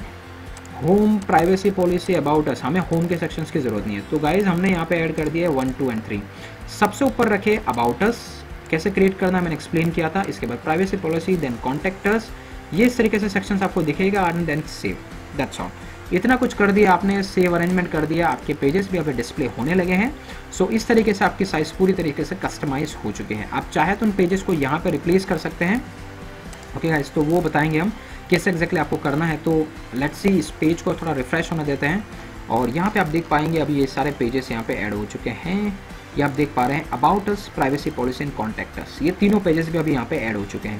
home, privacy policy, about us. हमें होम के सेक्शंस की ज़रूरत नहीं है। तो गाइज हमने यहाँ पे ऐड कर दिया है 1, 2 एंड 3। सबसे ऊपर रखे अबाउट अस, कैसे क्रिएट करना है मैंने एक्सप्लेन किया था। इसके बाद privacy policy, then contact us. ये इस तरीके से सेक्शंस आपको दिखेगा and then save. That's all. इतना कुछ कर दिया आपने, सेव अरेंजमेंट कर दिया, आपके पेजेस भी अभी डिस्प्ले होने लगे हैं। सो इस तरीके से आपकी साइज़ पूरी तरीके से कस्टमाइज हो चुके हैं। आप चाहे तो उन पेजेस को यहाँ पर रिप्लेस कर सकते हैं। ओके गाइस, तो वो बताएंगे हम कैसे एग्जैक्टली आपको करना है। तो लेट्स सी, इस पेज को थोड़ा रिफ्रेश होने देते हैं और यहाँ पे आप देख पाएंगे अभी ये सारे पेजेस यहाँ पे ऐड हो चुके हैं। ये आप देख पा रहे हैं about us, privacy policy and contact us. ये तीनों पेजेस भी अभी यहाँ पे ऐड हो चुके हैं।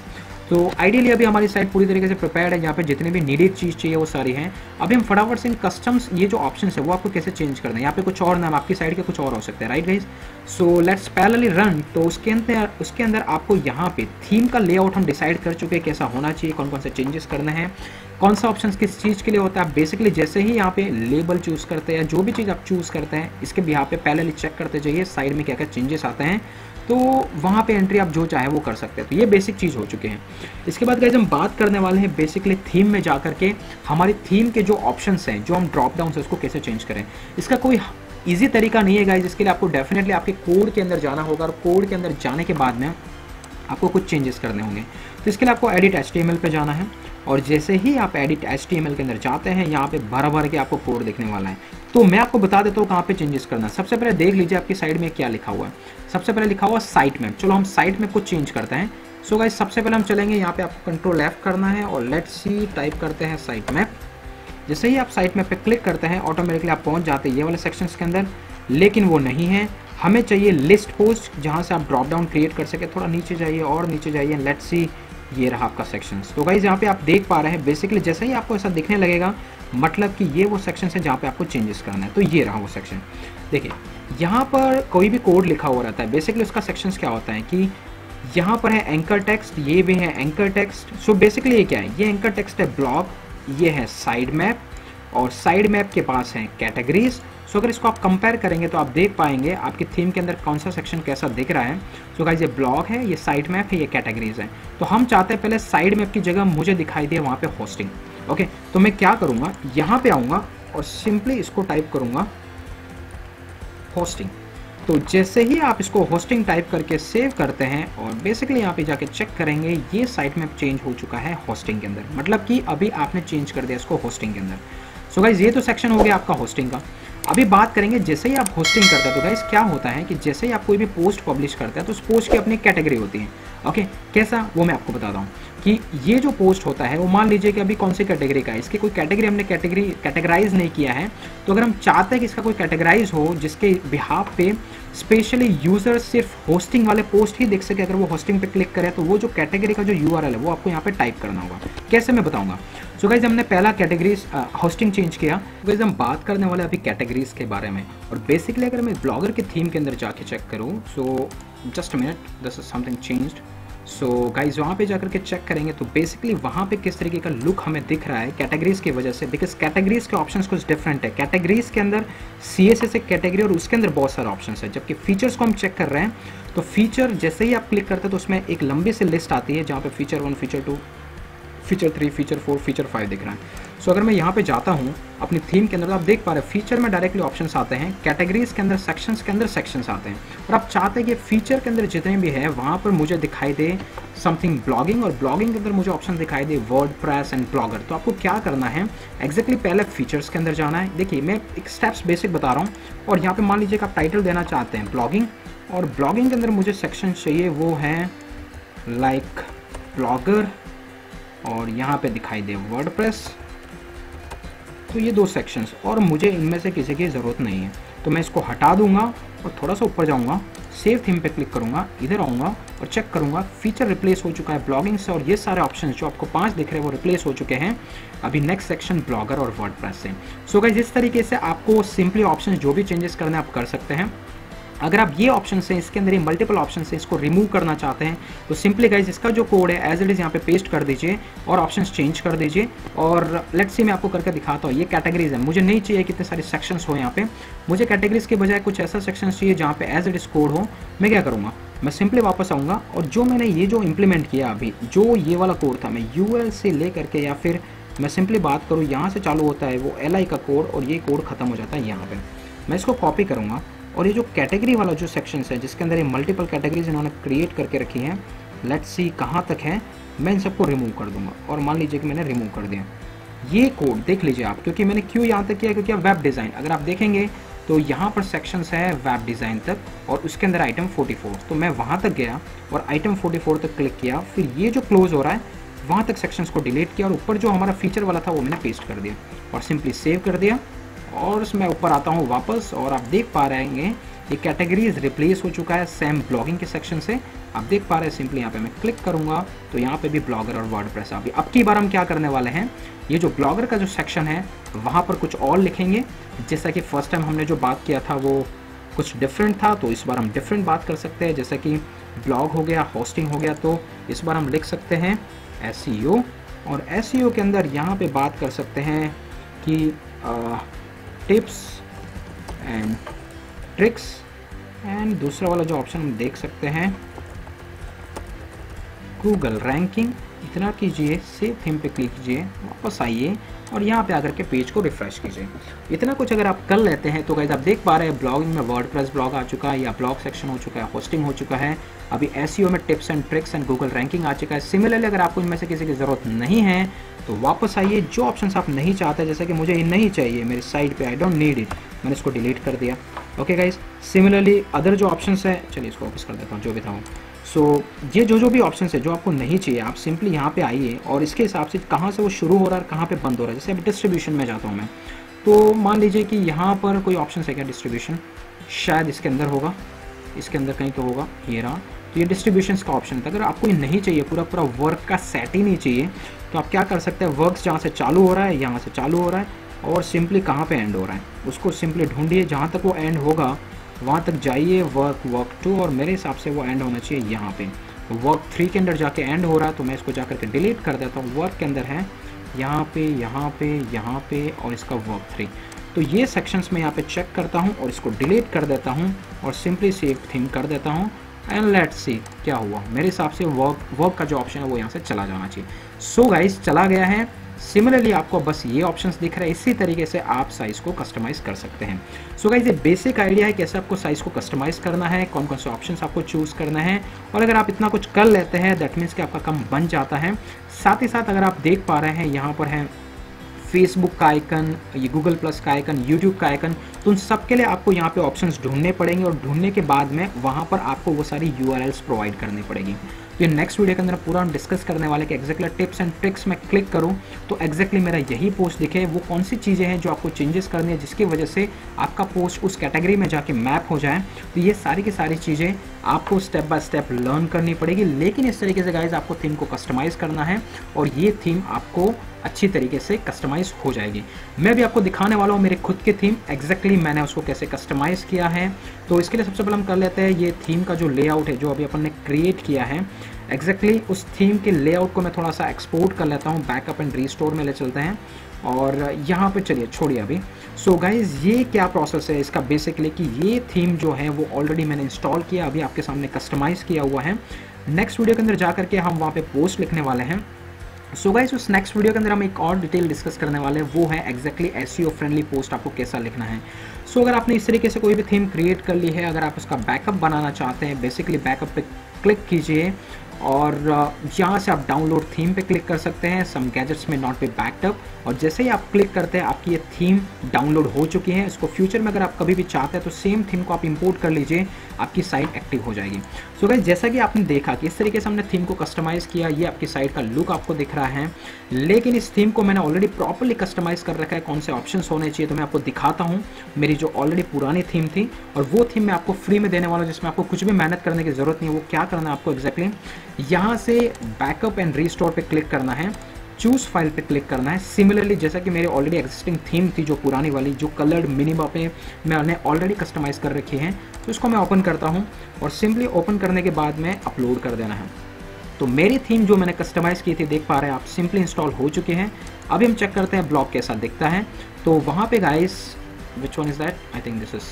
तो आइडियली अभी हमारी साइट पूरी तरीके से प्रिपेयर्ड है, यहाँ पे जितने भी नीडेड चीज़ चाहिए वो सारी हैं। अभी हम फटाफट से इन कस्टम्स ये जो ऑप्शन है वो आपको कैसे चेंज करना है, यहाँ पे कुछ और नाम आपकी साइट के कुछ और हो सकते हैं, right guys. So let's parallelly run. तो उसके अंदर आपको यहाँ पे थीम का लेआउट हम डिसाइड कर चुके हैं कैसा होना चाहिए, कौन कौन से चेंजेस करने हैं, कौन सा ऑप्शन किस चीज़ के लिए होता है। आप बेसिकली जैसे ही यहाँ पे लेबल चूज़ करते हैं, जो भी चीज़ आप चूज़ करते हैं इसके भी यहाँ पे पैरेलली चेक करते जाइए साइड में क्या क्या चेंजेस आते हैं, तो वहाँ पे एंट्री आप जो चाहे वो कर सकते हैं। तो ये बेसिक चीज़ हो चुके हैं। इसके बाद गाइस हम बात करने वाले हैं बेसिकली थीम में जा करके हमारी थीम के जो ऑप्शंस हैं, जो हम ड्रॉप डाउन से उसको कैसे चेंज करें। इसका कोई ईजी तरीका नहीं है गाइस, इसके लिए आपको डेफिनेटली आपके कोड के अंदर जाना होगा और कोड के अंदर जाने के बाद में आपको कुछ चेंजेस करने होंगे। तो इसके लिए आपको एडिट HTML पे जाना है और जैसे ही आप एडिट HTML के अंदर जाते हैं यहाँ पे भर भर के आपको कोड दिखने वाला है। तो मैं आपको बता देता हूँ कहाँ पे चेंजेस करना है। सबसे पहले देख लीजिए आपकी साइड में क्या लिखा हुआ है। सबसे पहले लिखा हुआ साइट मैप। चलो हम साइट में कुछ चेंज करते हैं। सो गाइस सबसे पहले हम चलेंगे, यहाँ पे आपको कंट्रोल F करना है और लेट्स सी टाइप करते हैं साइट मैप। जैसे ही आप साइट मैप पे क्लिक करते हैं ऑटोमेटिकली आप पहुँच जाते हैं ये वाले सेक्शंस के अंदर, लेकिन वो नहीं है, हमें चाहिए लिस्ट पोस्ट जहाँ से आप ड्रॉप डाउन क्रिएट कर सके। थोड़ा नीचे जाइए और नीचे जाइए, लेट्स सी ये रहा आपका सेक्शंस। तो गाइस यहाँ पे आप देख पा रहे हैं बेसिकली जैसे ही आपको ऐसा दिखने लगेगा मतलब कि ये वो सेक्शन है जहाँ पे आपको चेंजेस करना है। तो ये रहा वो सेक्शन। देखिए यहाँ पर कोई भी कोड लिखा हुआ रहता है, बेसिकली उसका सेक्शंस क्या होता है कि यहाँ पर है एंकर टेक्स्ट, ये भी है एंकर टेक्स्ट। सो बेसिकली ये क्या है, ये एंकर टेक्स्ट है ब्लॉग, ये है साइड मैप और साइड मैप के पास है कैटेगरीज। सो अगर इसको आप कंपेयर करेंगे तो आप देख पाएंगे आपकी थीम के अंदर कौन सा सेक्शन कैसा दिख रहा है। सो गाइस ये ब्लॉग है, ये साइड मैप है, ये कैटेगरीज है। तो हम चाहते हैं पहले साइड मैप की जगह मुझे दिखाई दे वहाँ पे होस्टिंग। ओके तो मैं क्या करूँगा, यहाँ पे आऊँगा और सिंपली इसको टाइप करूँगा होस्टिंग। तो जैसे ही आप इसको होस्टिंग टाइप करके सेव करते हैं और बेसिकली यहाँ पे जाके चेक करेंगे ये साइट मैप चेंज हो चुका है होस्टिंग के अंदर, मतलब कि अभी आपने चेंज कर दिया इसको होस्टिंग के अंदर। सो गाइज ये तो सेक्शन हो गया आपका होस्टिंग का। अभी बात करेंगे जैसे ही आप होस्टिंग करते हैं तो गाइज क्या होता है कि जैसे ही आप कोई भी पोस्ट पब्लिश करते हैं तो उस पोस्ट की अपनी कैटेगरी होती है। ओके कैसा वो मैं आपको बताता हूँ कि ये जो पोस्ट होता है वो मान लीजिए कि अभी कौन सी कैटेगरी का है, इसकी कोई कैटेगरी हमने कैटेगराइज नहीं किया है। तो अगर हम चाहते हैं कि इसका कोई कैटेगराइज हो जिसके बिहाफ पे स्पेशली यूजर सिर्फ होस्टिंग वाले पोस्ट ही देख सके, अगर वो होस्टिंग पे क्लिक करे तो वो जो कैटेगरी का जो URL है वो आपको यहाँ पे टाइप करना होगा। कैसे मैं बताऊंगा। सो गाइज हमने पहला कैटेगरीज होस्टिंग चेंज किया। गाइज हम बात करने वाले अभी कैटेगरीज के बारे में और बेसिकली अगर मैं ब्लॉगर के थीम के अंदर जाके चेक करूँ, so just a minute, this is something changed. So guys वहाँ पे जाकर के चेक करेंगे तो बेसिकली वहाँ पे किस तरीके का लुक हमें दिख रहा है कैटेगरीज की वजह से, बिकॉज कैटेगरीज के ऑप्शंस कुछ डिफरेंट है। कैटेगरीज के अंदर CSS एक कैटेगरी और उसके अंदर बहुत सारे ऑप्शंस है, जबकि फीचर्स को हम चेक कर रहे हैं तो फीचर जैसे ही आप क्लिक करते हैं तो उसमें एक लंबी सी लिस्ट आती है जहाँ पे feature 1, feature 2, feature 3, feature 4, feature 5 दिख रहा है। सो अगर मैं यहाँ पे जाता हूँ अपनी थीम के अंदर तो आप देख पा रहे हैं फीचर में डायरेक्टली ऑप्शंस आते हैं, कैटेगरीज के अंदर सेक्शंस के अंदर सेक्शंस आते हैं और आप चाहते हैं कि फीचर के अंदर जितने भी है वहाँ पर मुझे दिखाई दे समथिंग ब्लॉगिंग और ब्लॉगिंग के अंदर मुझे ऑप्शन दिखाई दे वर्डप्रेस एंड ब्लॉगर। तो आपको क्या करना है एग्जैक्टली पहले फीचर्स के अंदर जाना है। देखिए मैं एक स्टेप्स बेसिक बता रहा हूँ और यहाँ पे मान लीजिए कि आप टाइटल देना चाहते हैं ब्लॉगिंग और ब्लॉगिंग के अंदर मुझे सेक्शन चाहिए वो है लाइक ब्लॉगर और यहाँ पे दिखाई दे वर्डप्रेस। तो ये दो सेक्शंस और मुझे इनमें से किसी की ज़रूरत नहीं है तो मैं इसको हटा दूंगा और थोड़ा सा ऊपर जाऊंगा, सेव थीम पे क्लिक करूंगा, इधर आऊंगा और चेक करूंगा फीचर रिप्लेस हो चुका है ब्लॉगिंग से और ये सारे ऑप्शंस जो आपको 5 दिख रहे हैं वो रिप्लेस हो चुके हैं अभी नेक्स्ट सेक्शन ब्लॉगर और वर्डप्रेस से। सो गाइस इस तरीके से आपको सिंपली ऑप्शंस जो भी चेंजेस करने आप कर सकते हैं। अगर आप ये ऑप्शन से इसके अंदर ये मल्टीपल ऑप्शन से इसको रिमूव करना चाहते हैं तो सिंपली गाइज इसका जो कोड है एज इट इज़ यहाँ पे पेस्ट कर दीजिए और ऑप्शंस चेंज कर दीजिए। और लेट्स सी मैं आपको करके दिखाता हूँ। ये कैटेगरीज है, मुझे नहीं चाहिए कितने सारे सेक्शंस हो यहाँ पे, मुझे कैटेगरीज के बजाय कुछ ऐसा सेक्शन चाहिए जहाँ पे एज इट इज़ कोड हो। मैं क्या करूँगा, मैं सिंपली वापस आऊँगा और जो मैंने ये जो इम्प्लीमेंट किया अभी जो ये वाला कोड था मैं UL से ले करके या फिर मैं सिंपली बात करूँ यहाँ से चालू होता है वो LI का कोड और ये कोड खत्म हो जाता है यहाँ पर। मैं इसको कॉपी करूँगा और ये जो कैटेगरी वाला जो सेक्शन है जिसके अंदर ये मल्टीपल कैटेगरीज इन्होंने क्रिएट करके रखी हैं, लेट्स सी कहाँ तक है, मैं इन सबको रिमूव कर दूंगा और मान लीजिए कि मैंने रिमूव कर दिया। ये कोड देख लीजिए आप, क्योंकि मैंने क्यों यहाँ तक किया, क्योंकि वेब डिज़ाइन अगर आप देखेंगे तो यहाँ पर सेक्शंस है वेब डिज़ाइन तक और उसके अंदर आइटम 44। तो मैं वहाँ तक गया और आइटम 44 तक क्लिक किया, फिर ये जो क्लोज हो रहा है वहाँ तक सेक्शंस को डिलीट किया और ऊपर जो हमारा फीचर वाला था वो मैंने पेस्ट कर दिया और सिंपली सेव कर दिया। और मैं ऊपर आता हूँ वापस और आप देख पा रहे हैं ये कैटेगरीज रिप्लेस हो चुका है सेम ब्लॉगिंग के सेक्शन से। आप देख पा रहे हैं, सिंपली यहाँ पे मैं क्लिक करूंगा तो यहाँ पे भी ब्लॉगर और वर्डप्रेस। अभी अब की बार हम क्या करने वाले हैं, ये जो ब्लॉगर का जो सेक्शन है वहाँ पर कुछ और लिखेंगे। जैसा कि फर्स्ट टाइम हमने जो बात किया था वो कुछ डिफरेंट था, तो इस बार हम डिफरेंट बात कर सकते हैं। जैसे कि ब्लॉग हो गया, होस्टिंग हो गया, तो इस बार हम लिख सकते हैं SEO। और SEO के अंदर यहाँ पे बात कर सकते हैं कि टिप्स एंड ट्रिक्स, एंड दूसरा वाला जो ऑप्शन हम देख सकते हैं गूगल रैंकिंग। इतना कीजिए, सेव थीम पे क्लिक कीजिए, वापस आइए और यहाँ पे आकर के पेज को रिफ्रेश कीजिए। इतना कुछ अगर आप कर लेते हैं तो गाइस आप देख पा रहे हैं ब्लॉगिंग में वर्डप्रेस ब्लॉग आ चुका है या ब्लॉग सेक्शन हो चुका है, होस्टिंग हो चुका है। अभी SEO में tips and tricks and Google ranking आ चुका है। सिमिलरली अगर आपको इनमें से किसी की ज़रूरत नहीं है तो वापस आइए, जो ऑप्शंस आप नहीं चाहते, जैसे कि मुझे ये नहीं चाहिए मेरी साइट पे, आई डोंट नीड इट, मैंने इसको डिलीट कर दिया। ओके गाइस, सिमिलरली अदर जो ऑप्शंस है, चलिए इसको वापस कर देता हूँ जो भी था। सो ये जो भी ऑप्शन है जो आपको नहीं चाहिए, आप सिंपली यहाँ पे आइए और इसके हिसाब से कहाँ से वो शुरू हो रहा है, कहाँ पे बंद हो रहा है। जैसे अभी डिस्ट्रीब्यूशन में जाता हूँ मैं, तो मान लीजिए कि यहाँ पर कोई ऑप्शन है क्या, डिस्ट्रीब्यूशन शायद इसके अंदर होगा, इसके अंदर कहीं तो होगा, ये रहा। तो ये डिस्ट्रीब्यूशन का ऑप्शन था। अगर आपको ये नहीं चाहिए, पूरा वर्क का सेट ही नहीं चाहिए, तो आप क्या कर सकते हैं, वर्क जहाँ से चालू हो रहा है, यहाँ से चालू हो रहा है और सिंपली कहाँ पे एंड हो रहा है उसको सिंपली ढूंढिए, जहाँ तक वो एंड होगा वहाँ तक जाइए, वर्क 2, और मेरे हिसाब से वो एंड होना चाहिए यहाँ पे। वर्क 3 के अंदर जाके एंड हो रहा है, तो मैं इसको जाकर के डिलीट कर देता हूँ। वर्क के अंदर है यहाँ पे, यहाँ पे, यहाँ पे और इसका वर्क 3। तो ये सेक्शंस में यहाँ पे चेक करता हूँ और इसको डिलीट कर देता हूँ और सिंपली सेव थीम कर देता हूँ एंड लेट्स सी क्या हुआ। मेरे हिसाब से वर्क का जो ऑप्शन है वो यहाँ से चला जाना चाहिए। सो गाइस, चला गया है। सिमिलरली आपको बस ये ऑप्शंस दिख रहा है, इसी तरीके से आप साइज को कस्टमाइज कर सकते हैं। सो गाइस, ये बेसिक आइडिया है कैसे आपको साइज को कस्टमाइज करना है, कौन कौन से ऑप्शंस आपको चूज करना है। और अगर आप इतना कुछ कर लेते हैं दैट मीन्स कि आपका काम बन जाता है। साथ ही साथ अगर आप देख पा रहे हैं यहाँ पर है फेसबुक का आइकन, ये गूगल प्लस का आइकन, यूट्यूब का आइकन, तो उन सब के लिए आपको यहाँ पे ऑप्शंस ढूंढने पड़ेंगे और ढूंढने के बाद में वहाँ पर आपको वो सारी URLs प्रोवाइड करनी पड़ेगी। तो ये नेक्स्ट वीडियो के अंदर पूरा हम डिस्कस करने वाले कि एक्जैक्टली टिप्स एंड ट्रिक्स में क्लिक करूँ तो एक्जैक्टली मेरा यही पोस्ट दिखे, वो कौन सी चीज़ें हैं जो आपको चेंजेस करनी है जिसकी वजह से आपका पोस्ट उस कैटेगरी में जाके मैप हो जाए। तो ये सारी की सारी चीज़ें आपको स्टेप बाय स्टेप लर्न करनी पड़ेगी। लेकिन इस तरीके से गाइज आपको थीम को कस्टमाइज़ करना है और ये थीम आपको अच्छी तरीके से कस्टमाइज हो जाएगी। मैं भी आपको दिखाने वाला हूँ मेरे खुद की थीम, एक्जैक्टली मैंने उसको कैसे कस्टमाइज़ किया है। तो इसके लिए सबसे पहले हम कर लेते हैं ये थीम का जो लेआउट है जो अभी अपन ने क्रिएट किया है, एक्जैक्टली उस थीम के लेआउट को मैं थोड़ा सा एक्सपोर्ट कर लेता हूँ, बैकअप एंड रीस्टोर में ले चलते हैं और यहाँ पे चलिए छोड़िए अभी। सो गाइज, ये क्या प्रोसेस है इसका बेसिकली कि ये थीम जो है वो ऑलरेडी मैंने इंस्टॉल किया, अभी आपके सामने कस्टमाइज़ किया हुआ है। नेक्स्ट वीडियो के अंदर जा करके हम वहाँ पे पोस्ट लिखने वाले हैं। सो गाइस, उस नेक्स्ट वीडियो के अंदर हम एक और डिटेल डिस्कस करने वाले हैं, वो है एक्जैक्टली SEO फ्रेंडली पोस्ट आपको कैसा लिखना है। सो अगर आपने इस तरीके से कोई भी थीम क्रिएट कर ली है, अगर आप उसका बैकअप बनाना चाहते हैं, बेसिकली बैकअप पे क्लिक कीजिए और यहाँ से आप डाउनलोड थीम पे क्लिक कर सकते हैं। Some gadgets may not be backed up, और जैसे ही आप क्लिक करते हैं आपकी ये थीम डाउनलोड हो चुकी है। इसको फ्यूचर में अगर आप कभी भी चाहते हैं तो सेम थीम को आप इंपोर्ट कर लीजिए, आपकी साइट एक्टिव हो जाएगी। सो गाइस, जैसा कि आपने देखा कि इस तरीके से हमने थीम को कस्टमाइज़ किया, ये आपकी साइट का लुक आपको दिख रहा है। लेकिन इस थीम को मैंने ऑलरेडी प्रॉपरली कस्टमाइज़ कर रखा है, कौन से ऑप्शंस होने चाहिए तो मैं आपको दिखाता हूँ। मेरी जो ऑलरेडी पुरानी थीम थी और वो थीम मैं आपको फ्री में देने वाला हूँ, जिसमें आपको कुछ भी मेहनत करने की ज़रूरत नहीं है। वो क्या करना है आपको एक्जैक्टली, यहाँ से बैकअप एंड रीस्टोर पे क्लिक करना है, चूज फाइल पे क्लिक करना है। सिमिलरली जैसा कि मेरी ऑलरेडी एग्जिस्टिंग थीम थी जो पुरानी वाली, जो कलर्ड मिनिमा पे मैंने ऑलरेडी कस्टमाइज़ कर रखी है, तो इसको मैं ओपन करता हूँ और सिंपली ओपन करने के बाद में अपलोड कर देना है। तो मेरी थीम जो मैंने कस्टमाइज़ की थी, देख पा रहे हैं आप, सिंपली इंस्टॉल हो चुके हैं। अभी हम चेक करते हैं ब्लॉग कैसा दिखता है। तो वहाँ पे guys, which one is that, I think this is,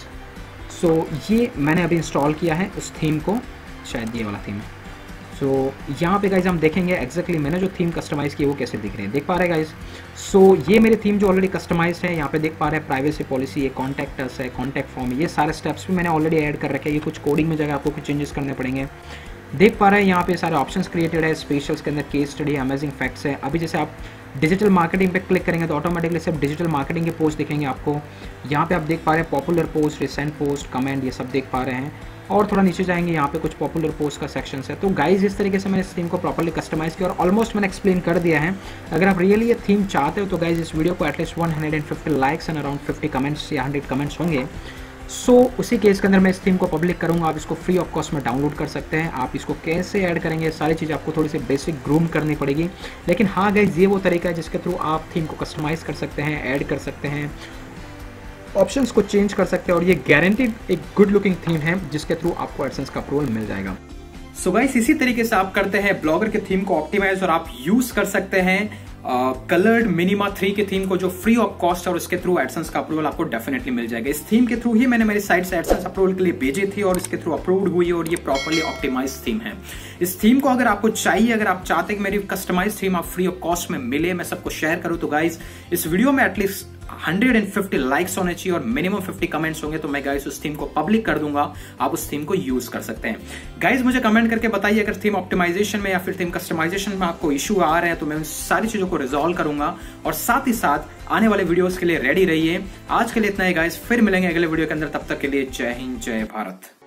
so ये मैंने अभी इंस्टॉल किया है उस थीम को, शायद ये वाला थीम है। सो यहाँ पे गाइज हम देखेंगे एक्जैक्टली मैंने जो थीम कस्टमाइज़ की है वो कैसे दिख रहे हैं, देख पा रहे हैं गाइज। सो ये मेरी थीम जो ऑलरेडी कस्टमाइज्ड है, यहाँ पे देख पा रहे हैं प्राइवेसी पॉलिसी, ये कॉन्टैक्ट अस है, कॉन्टैक्ट फॉर्म, ये सारे स्टेप्स भी मैंने ऑलरेडी ऐड कर रखे हैं। ये कुछ कोडिंग में जगह आपको कुछ चेंजेस करने पड़ेंगे। देख पा रहे हैं यहाँ पे सारे ऑप्शंस क्रिएटेड है, स्पेशल्स के अंदर केस स्टडी, अमेजिंग फैक्ट्स है। अभी जैसे आप डिजिटल मार्केटिंग पे क्लिक करेंगे तो ऑटोमेटिकली सब डिजिटल मार्केटिंग के पोस्ट दिखेंगे आपको। यहाँ पे आप देख पा रहे हैं popular post, recent post, comment, ये सब देख पा रहे हैं। और थोड़ा नीचे जाएंगे, यहाँ पे कुछ पॉपुलर पोस्ट का सेक्शन है। तो गाइज, इस तरीके से मैंने इस थीम को प्रॉपर्ली कस्टमाइज़ किया और ऑलमोस्ट मैंने एक्सप्लेन कर दिया है। अगर आप रियली ये थीम चाहते हो तो गाइज इस वीडियो को at least 150 likes and around 50 comments या 100 कमेंट्स होंगे सो उसी केस के अंदर मैं इस थीम को पब्लिक करूंगा, आप इसको फ्री ऑफ कॉस्ट में डाउनलोड कर सकते हैं। आप इसको कैसे ऐड करेंगे, सारी चीज़ आपको थोड़ी सी बेसिक ग्रूम करनी पड़ेगी, लेकिन हाँ गाइस ये वो तरीका है जिसके थ्रू आप थीम को कस्टमाइज़ कर सकते हैं, ऐड कर सकते हैं, ऑप्शंस को चेंज कर सकते हैं, और ये गारंटीड एक गुड लुकिंग थीम है जिसके थ्रू आपको एडसेंस का अप्रूवल मिल जाएगा। सो गाइस इसी तरीके से आप करते हैं ब्लॉगर के थीम को ऑप्टिमाइज, और आप यूज कर सकते हैं कलर्ड मिनिमा 3 के थीम को जो फ्री ऑफ कॉस्ट, और उसके थ्रू एडसेंस का अप्रूवल आपको डेफिनेटली मिल जाएगा। इस थीम के थ्रू ही मैंने मेरी साइट से एडसेंस अप्रूवल के लिए भेजी थी और इसके थ्रू अप्रूव्ड हुई, और ये प्रॉपर्ली ऑप्टिमाइज थीम है। इस थीम को अगर आपको चाहिए, अगर आप चाहते हैं कि मेरी कस्टमाइज थीम आप फ्री ऑफ कॉस्ट में मिले, मैं सबको शेयर करूं, तो गाइज इस वीडियो में एटलीस्ट 150 लाइक्स होने चाहिए और मिनिमम 50 कमेंट्स होंगे, तो मैं गाइस उस थीम को पब्लिक कर दूंगा, आप उस थीम को यूज कर सकते हैं। गाइस मुझे कमेंट करके बताइए अगर थीम ऑप्टिमाइजेशन में या फिर थीम कस्टमाइजेशन में आपको इशू आ रहे हैं, तो मैं उन सारी चीजों को रिजॉल्व करूंगा, और साथ ही साथ आने वाले वीडियोस के लिए रेडी रहिए। आज के लिए इतना ही गाइस, फिर मिलेंगे अगले वीडियो के अंदर, तब तक के लिए जय हिंद जय भारत।